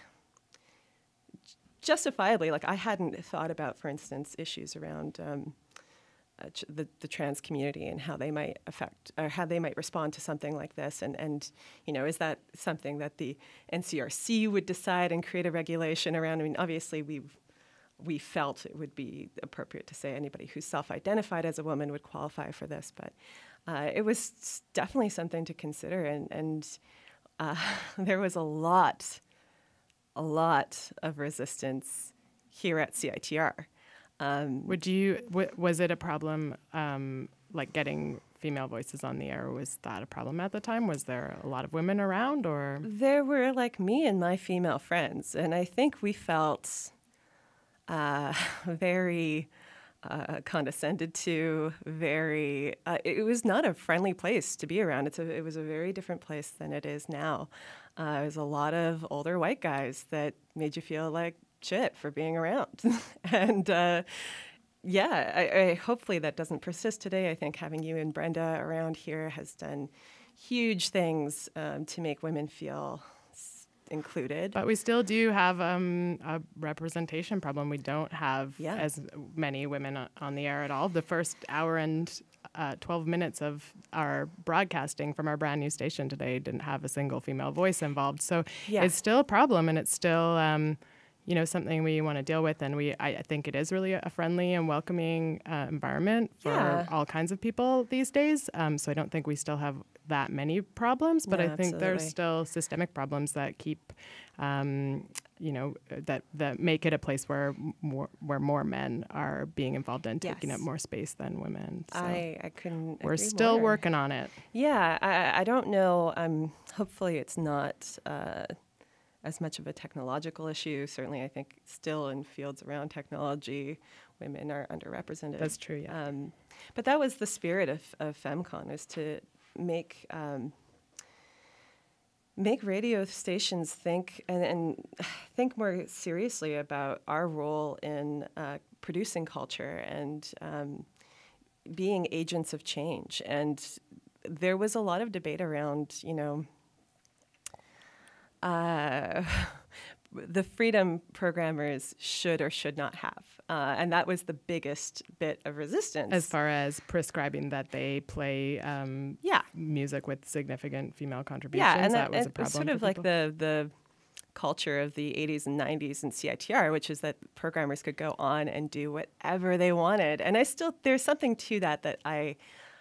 justifiably, like I hadn't thought about, for instance, issues around um, uh, ch- the, the trans community and how they might affect or how they might respond to something like this. And, and, you know, is that something that the N C R C would decide and create a regulation around? I mean, obviously we we felt it would be appropriate to say anybody who's self-identified as a woman would qualify for this, but uh, it was s- definitely something to consider. And, and uh, there was a lot, a lot of resistance here at C I T R. Um, Would you? W- was it a problem, um, like getting female voices on the air? Was that a problem at the time? Was there a lot of women around, or There were like me and my female friends, and I think we felt uh, very uh, condescended to. Very, uh, it was not a friendly place to be around. It's a, it was a very different place than it is now. Uh, it was a lot of older white guys that made you feel like shit for being around. and uh, yeah, I, I, hopefully that doesn't persist today. I think having you and Brenda around here has done huge things um, to make women feel s- included. But we still do have um, a representation problem. We don't have Yeah. as many women o- on the air at all. The first hour and uh, twelve minutes of our broadcasting from our brand new station today didn't have a single female voice involved. So Yeah. it's still a problem, and it's still um, you know, something we want to deal with. And we, I, I think it is really a friendly and welcoming uh, environment for Yeah. all kinds of people these days. Um, so I don't think we still have that many problems, but No, I think there's absolutely. still systemic problems that keep, um, you know, that, that make it a place where more, where more men are being involved and taking Yes. up more space than women. So I, I couldn't we're agree still more. working on it. Yeah, I, I don't know. Um, hopefully it's not uh, as much of a technological issue. Certainly, I think still in fields around technology, women are underrepresented. That's true, yeah. Um, but that was the spirit of, of FemCon, is to make um, make radio stations think and, and think more seriously about our role in uh, producing culture and um, being agents of change. And there was a lot of debate around, you know, uh, the freedom programmers should or should not have. Uh, and that was the biggest bit of resistance. As far as prescribing that they play um, yeah. music with significant female contributions, Yeah, and that, that, was a and problem. it's sort for of like people. the the culture of the eighties and nineties in C I T R, which is that programmers could go on and do whatever they wanted. And I still, there's something to that that I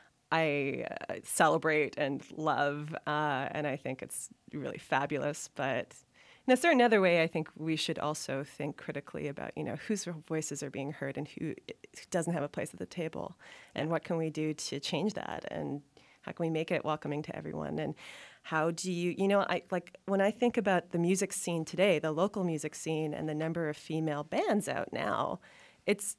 I uh, celebrate and love, uh, and I think it's really fabulous. But in a certain other way, I think we should also think critically about, you know, whose voices are being heard and who doesn't have a place at the table, and what can we do to change that, and how can we make it welcoming to everyone, and how do you, you know, I like when I think about the music scene today, the local music scene, and the number of female bands out now, it's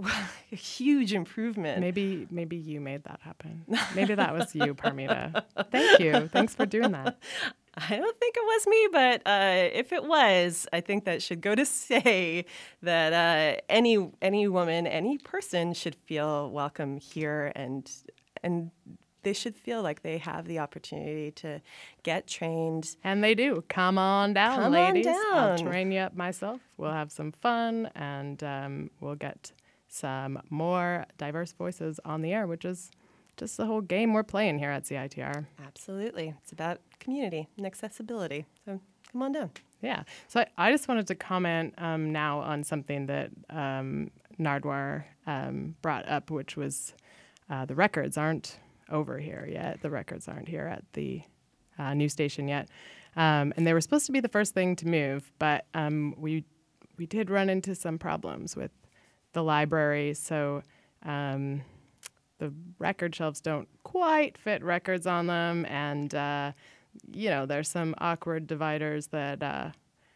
a huge improvement. Maybe maybe you made that happen. Maybe that was you, Parmita. Thank you. Thanks for doing that. I don't think it was me, but uh, if it was, I think that should go to say that uh, any any woman, any person should feel welcome here, and and they should feel like they have the opportunity to get trained. And they do. Come on down, Come on ladies. I'll down. train you up myself. We'll have some fun, and um, we'll get some more diverse voices on the air, which is just the whole game we're playing here at C I T R. Absolutely. It's about community and accessibility. So come on down. Yeah. So I, I just wanted to comment um, now on something that um, Nardwar um, brought up, which was uh, the records aren't over here yet. The records aren't here at the uh, new station yet. Um, and they were supposed to be the first thing to move, but um, we we did run into some problems with the library. So um, the record shelves don't quite fit records on them, and uh, you know, there's some awkward dividers that uh,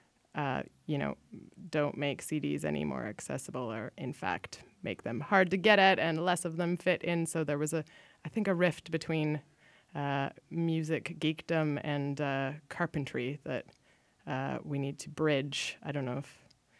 uh, you know, don't make C Ds any more accessible, or in fact make them hard to get at, and less of them fit in. So there was a, I think, a rift between uh, music geekdom and uh, carpentry that uh, we need to bridge. I don't know if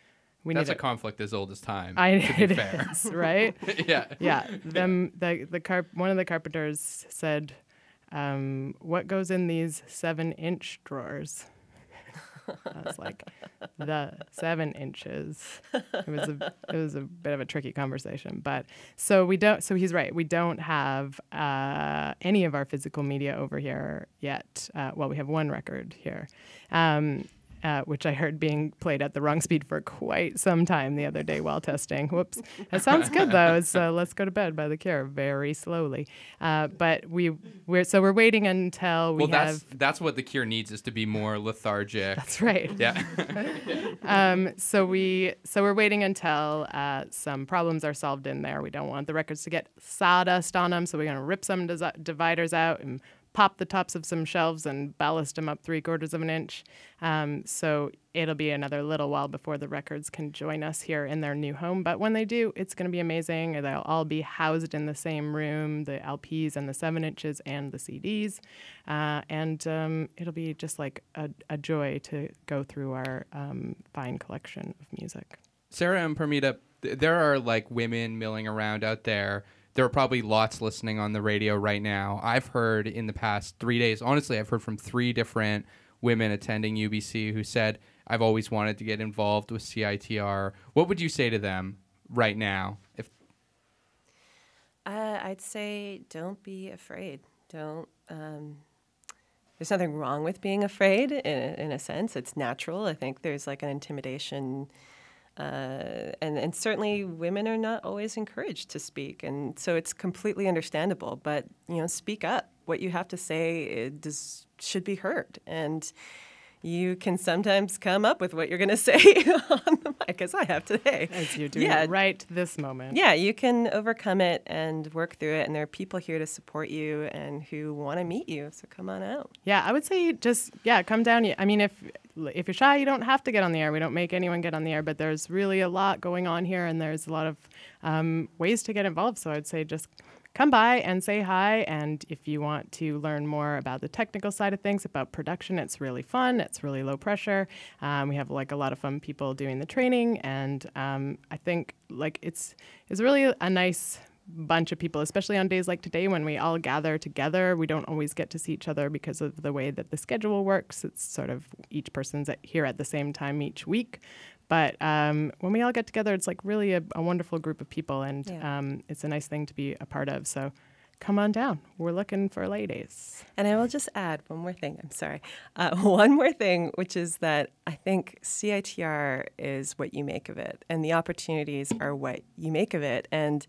we That's need a conflict as old as time. I to be it fair. is, right? yeah. Yeah. Them the the carp one of the carpenters said, um, "What goes in these seven-inch drawers?" I was like, the seven inches. It was a it was a bit of a tricky conversation, but so we don't. So he's right. We don't have uh, any of our physical media over here yet. Uh, well, we have one record here. Um, Uh, which I heard being played at the wrong speed for quite some time the other day while testing. Whoops. That sounds good, though. It's uh, Let's Go to Bed by The Cure, very slowly. Uh, but we, we're so we're waiting until we well, have... that's, that's what The Cure needs, is to be more lethargic. That's right. Yeah. um, so, we, so we're waiting until uh, some problems are solved in there. We don't want the records to get sawdust on them, so we're going to rip some desi- dividers out and pop the tops of some shelves and ballast them up three quarters of an inch. Um, so it'll be another little while before the records can join us here in their new home. But when they do, it's going to be amazing. They'll all be housed in the same room, the L Ps and the seven inches and the C Ds. Uh, and um, it'll be just like a, a joy to go through our um, fine collection of music. Sarah and Parmita, th- there are like women milling around out there. There are probably lots listening on the radio right now. I've heard in the past three days, honestly, I've heard from three different women attending U B C who said, I've always wanted to get involved with C I T R. What would you say to them right now? If uh, I'd say don't be afraid. Don't. Um, there's nothing wrong with being afraid in a, in a sense. It's natural. I think there's like an intimidation. Uh, and, and certainly women are not always encouraged to speak. And so it's completely understandable. But, you know, speak up. What you have to say it does, should be heard. And you can sometimes come up with what you're going to say on the mic, as I have today. As you're doing yeah. it right this moment. Yeah, you can overcome it and work through it. And there are people here to support you and who want to meet you. So come on out. Yeah, I would say just, yeah, come down. I mean, if if you're shy, you don't have to get on the air. We don't make anyone get on the air, but there's really a lot going on here, and there's a lot of um, ways to get involved. So I'd say just come by and say hi. And if you want to learn more about the technical side of things, about production, it's really fun. It's really low pressure. Um, we have like a lot of fun people doing the training. And um, I think like it's it's really a nice bunch of people, especially on days like today when we all gather together. We don't always get to see each other because of the way that the schedule works. It's sort of each person's at, here at the same time each week. But um, when we all get together, it's like really a, a wonderful group of people, and Yeah. um, it's a nice thing to be a part of. So come on down. We're looking for ladies. And I will just add one more thing. I'm sorry. Uh, one more thing, which is that I think C I T R is what you make of it, and the opportunities are what you make of it. And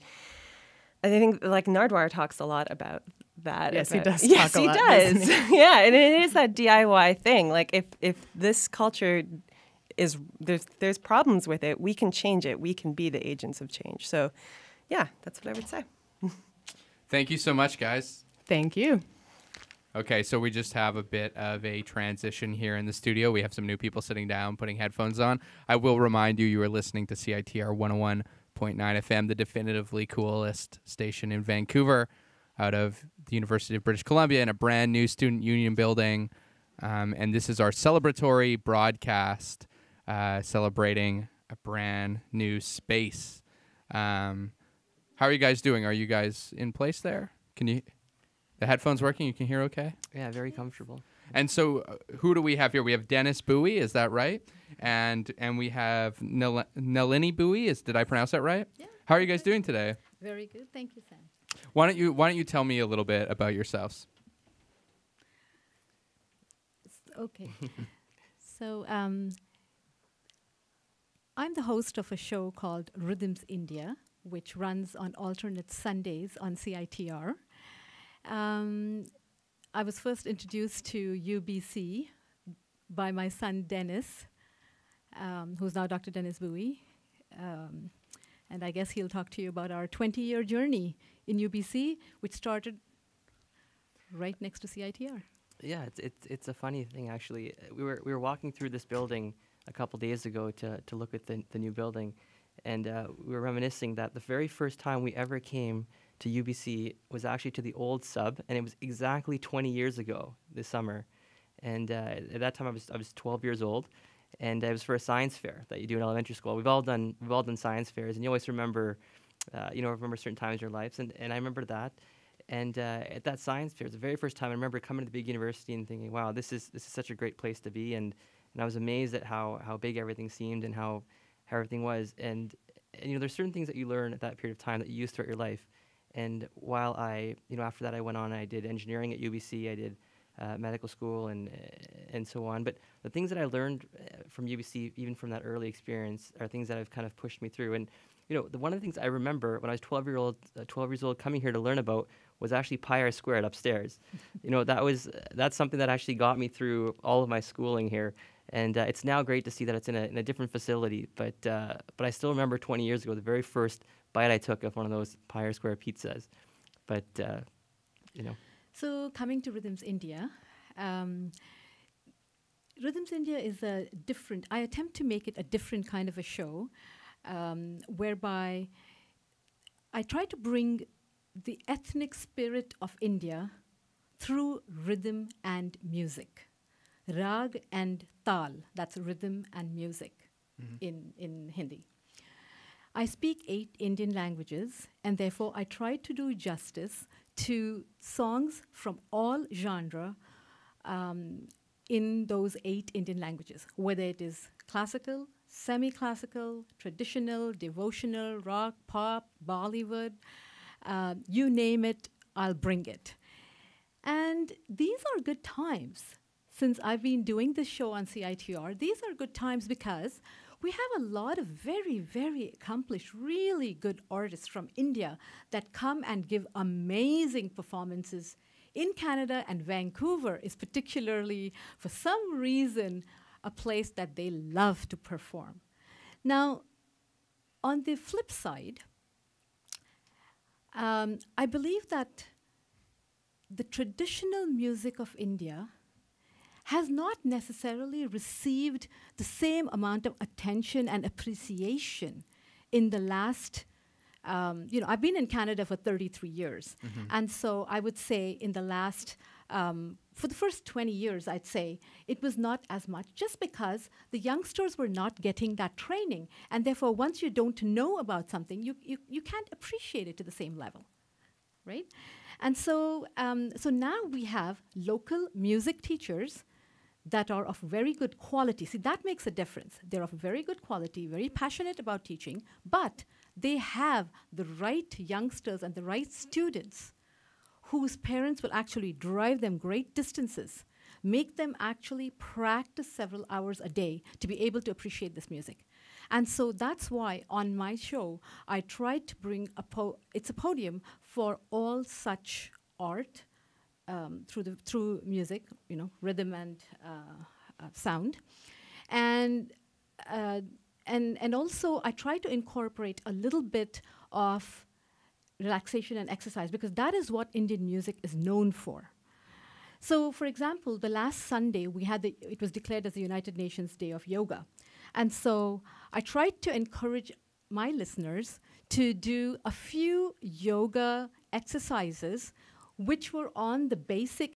I think like Nardwuar talks a lot about that. Yes, he about- does Yes, talk a he lot, does. doesn't he? Yeah, and it is that D I Y thing. Like if if this culture is there's there's problems with it, we can change it. We can be the agents of change. So, yeah, that's what I would say. Thank you so much, guys. Thank you. Okay, so we just have a bit of a transition here in the studio. We have some new people sitting down, putting headphones on. I will remind you, you are listening to C I T R one oh one point nine F M, the definitively coolest station in Vancouver, out of the University of British Columbia in a brand new student union building. Um, and this is our celebratory broadcast uh, celebrating a brand new space. Um, how are you guys doing? Are you guys in place there? Can you... The headphones working? You can hear okay? Yeah, very comfortable. And so uh, who do we have here? We have Dennis Bowie, is that right? And and we have Nel- Nalini Bowie, is did I pronounce that right? Yeah. How are you guys doing today? Very good. Thank you, Sam. Why don't you why don't you tell me a little bit about yourselves? Okay. so um, I'm the host of a show called Rhythms India, which runs on alternate Sundays on C I T R. Um, I was first introduced to U B C by my son Dennis, um, who's now Doctor Dennis Bowie. Um, and I guess he'll talk to you about our twenty-year journey in U B C, which started right next to C I T R. Yeah, it's it's it's a funny thing actually. Uh, We were we were walking through this building a couple days ago to to look at the the new building, and uh, we were reminiscing that the very first time we ever came to U B C was actually to the old sub, and it was exactly twenty years ago this summer. And uh, at that time I was I was twelve years old, and it was for a science fair that you do in elementary school. We've all done we've all done science fairs, and you always remember, uh, you know, remember certain times in your lives, and and I remember that. And uh, at that science fair, it was the very first time I remember coming to the big university and thinking, wow, this is this is such a great place to be. And and I was amazed at how how big everything seemed and how how everything was. And, and you know, there's certain things that you learn at that period of time that you use throughout your life. And while I, you know, after that I went on, I did engineering at U B C, I did uh, medical school and uh, and so on. But the things that I learned uh, from U B C, even from that early experience, are things that have kind of pushed me through. And you know, the, one of the things I remember when I was twelve year old, uh, twelve years old, coming here to learn about was actually pi r squared upstairs. You know, that was uh, that's something that actually got me through all of my schooling here. And uh, it's now great to see that it's in a, in a different facility. But uh, but I still remember twenty years ago, the very first bite I took of one of those pi r square pizzas. But uh, you know. So coming to Rhythms India, um, Rhythms India is a different. I attempt to make it a different kind of a show, um, whereby I try to bring the ethnic spirit of India through rhythm and music. Rag and tal, that's rhythm and music mm-hmm. in, in Hindi. I speak eight Indian languages, and therefore I try to do justice to songs from all genre um, in those eight Indian languages, whether it is classical, semi-classical, traditional, devotional, rock, pop, Bollywood, uh, you name it, I'll bring it. And these are good times. Since I've been doing this show on C I T R, these are good times because we have a lot of very, very accomplished, really good artists from India that come and give amazing performances in Canada, and Vancouver is particularly, for some reason, a place that they love to perform. Now, on the flip side, um, I believe that the traditional music of India has not necessarily received the same amount of attention and appreciation in the last, um, you know, I've been in Canada for thirty-three years. Mm-hmm. And so I would say in the last, um, for the first twenty years, I'd say it was not as much, just because the youngsters were not getting that training. And therefore, once you don't know about something, you, you, you can't appreciate it to the same level, right? And so, um, so now we have local music teachers that are of very good quality. See, that makes a difference. They're of very good quality, very passionate about teaching, but they have the right youngsters and the right students whose parents will actually drive them great distances, make them actually practice several hours a day to be able to appreciate this music. And so that's why on my show, I tried to bring a po it's a podium for all such art, Um, through the through music, you know, rhythm and uh, uh, sound, and uh, and and also I try to incorporate a little bit of relaxation and exercise, because that is what Indian music is known for. So, for example, the last Sunday we had the, it was declared as the United Nations Day of Yoga, and so I tried to encourage my listeners to do a few yoga exercises which were on the basic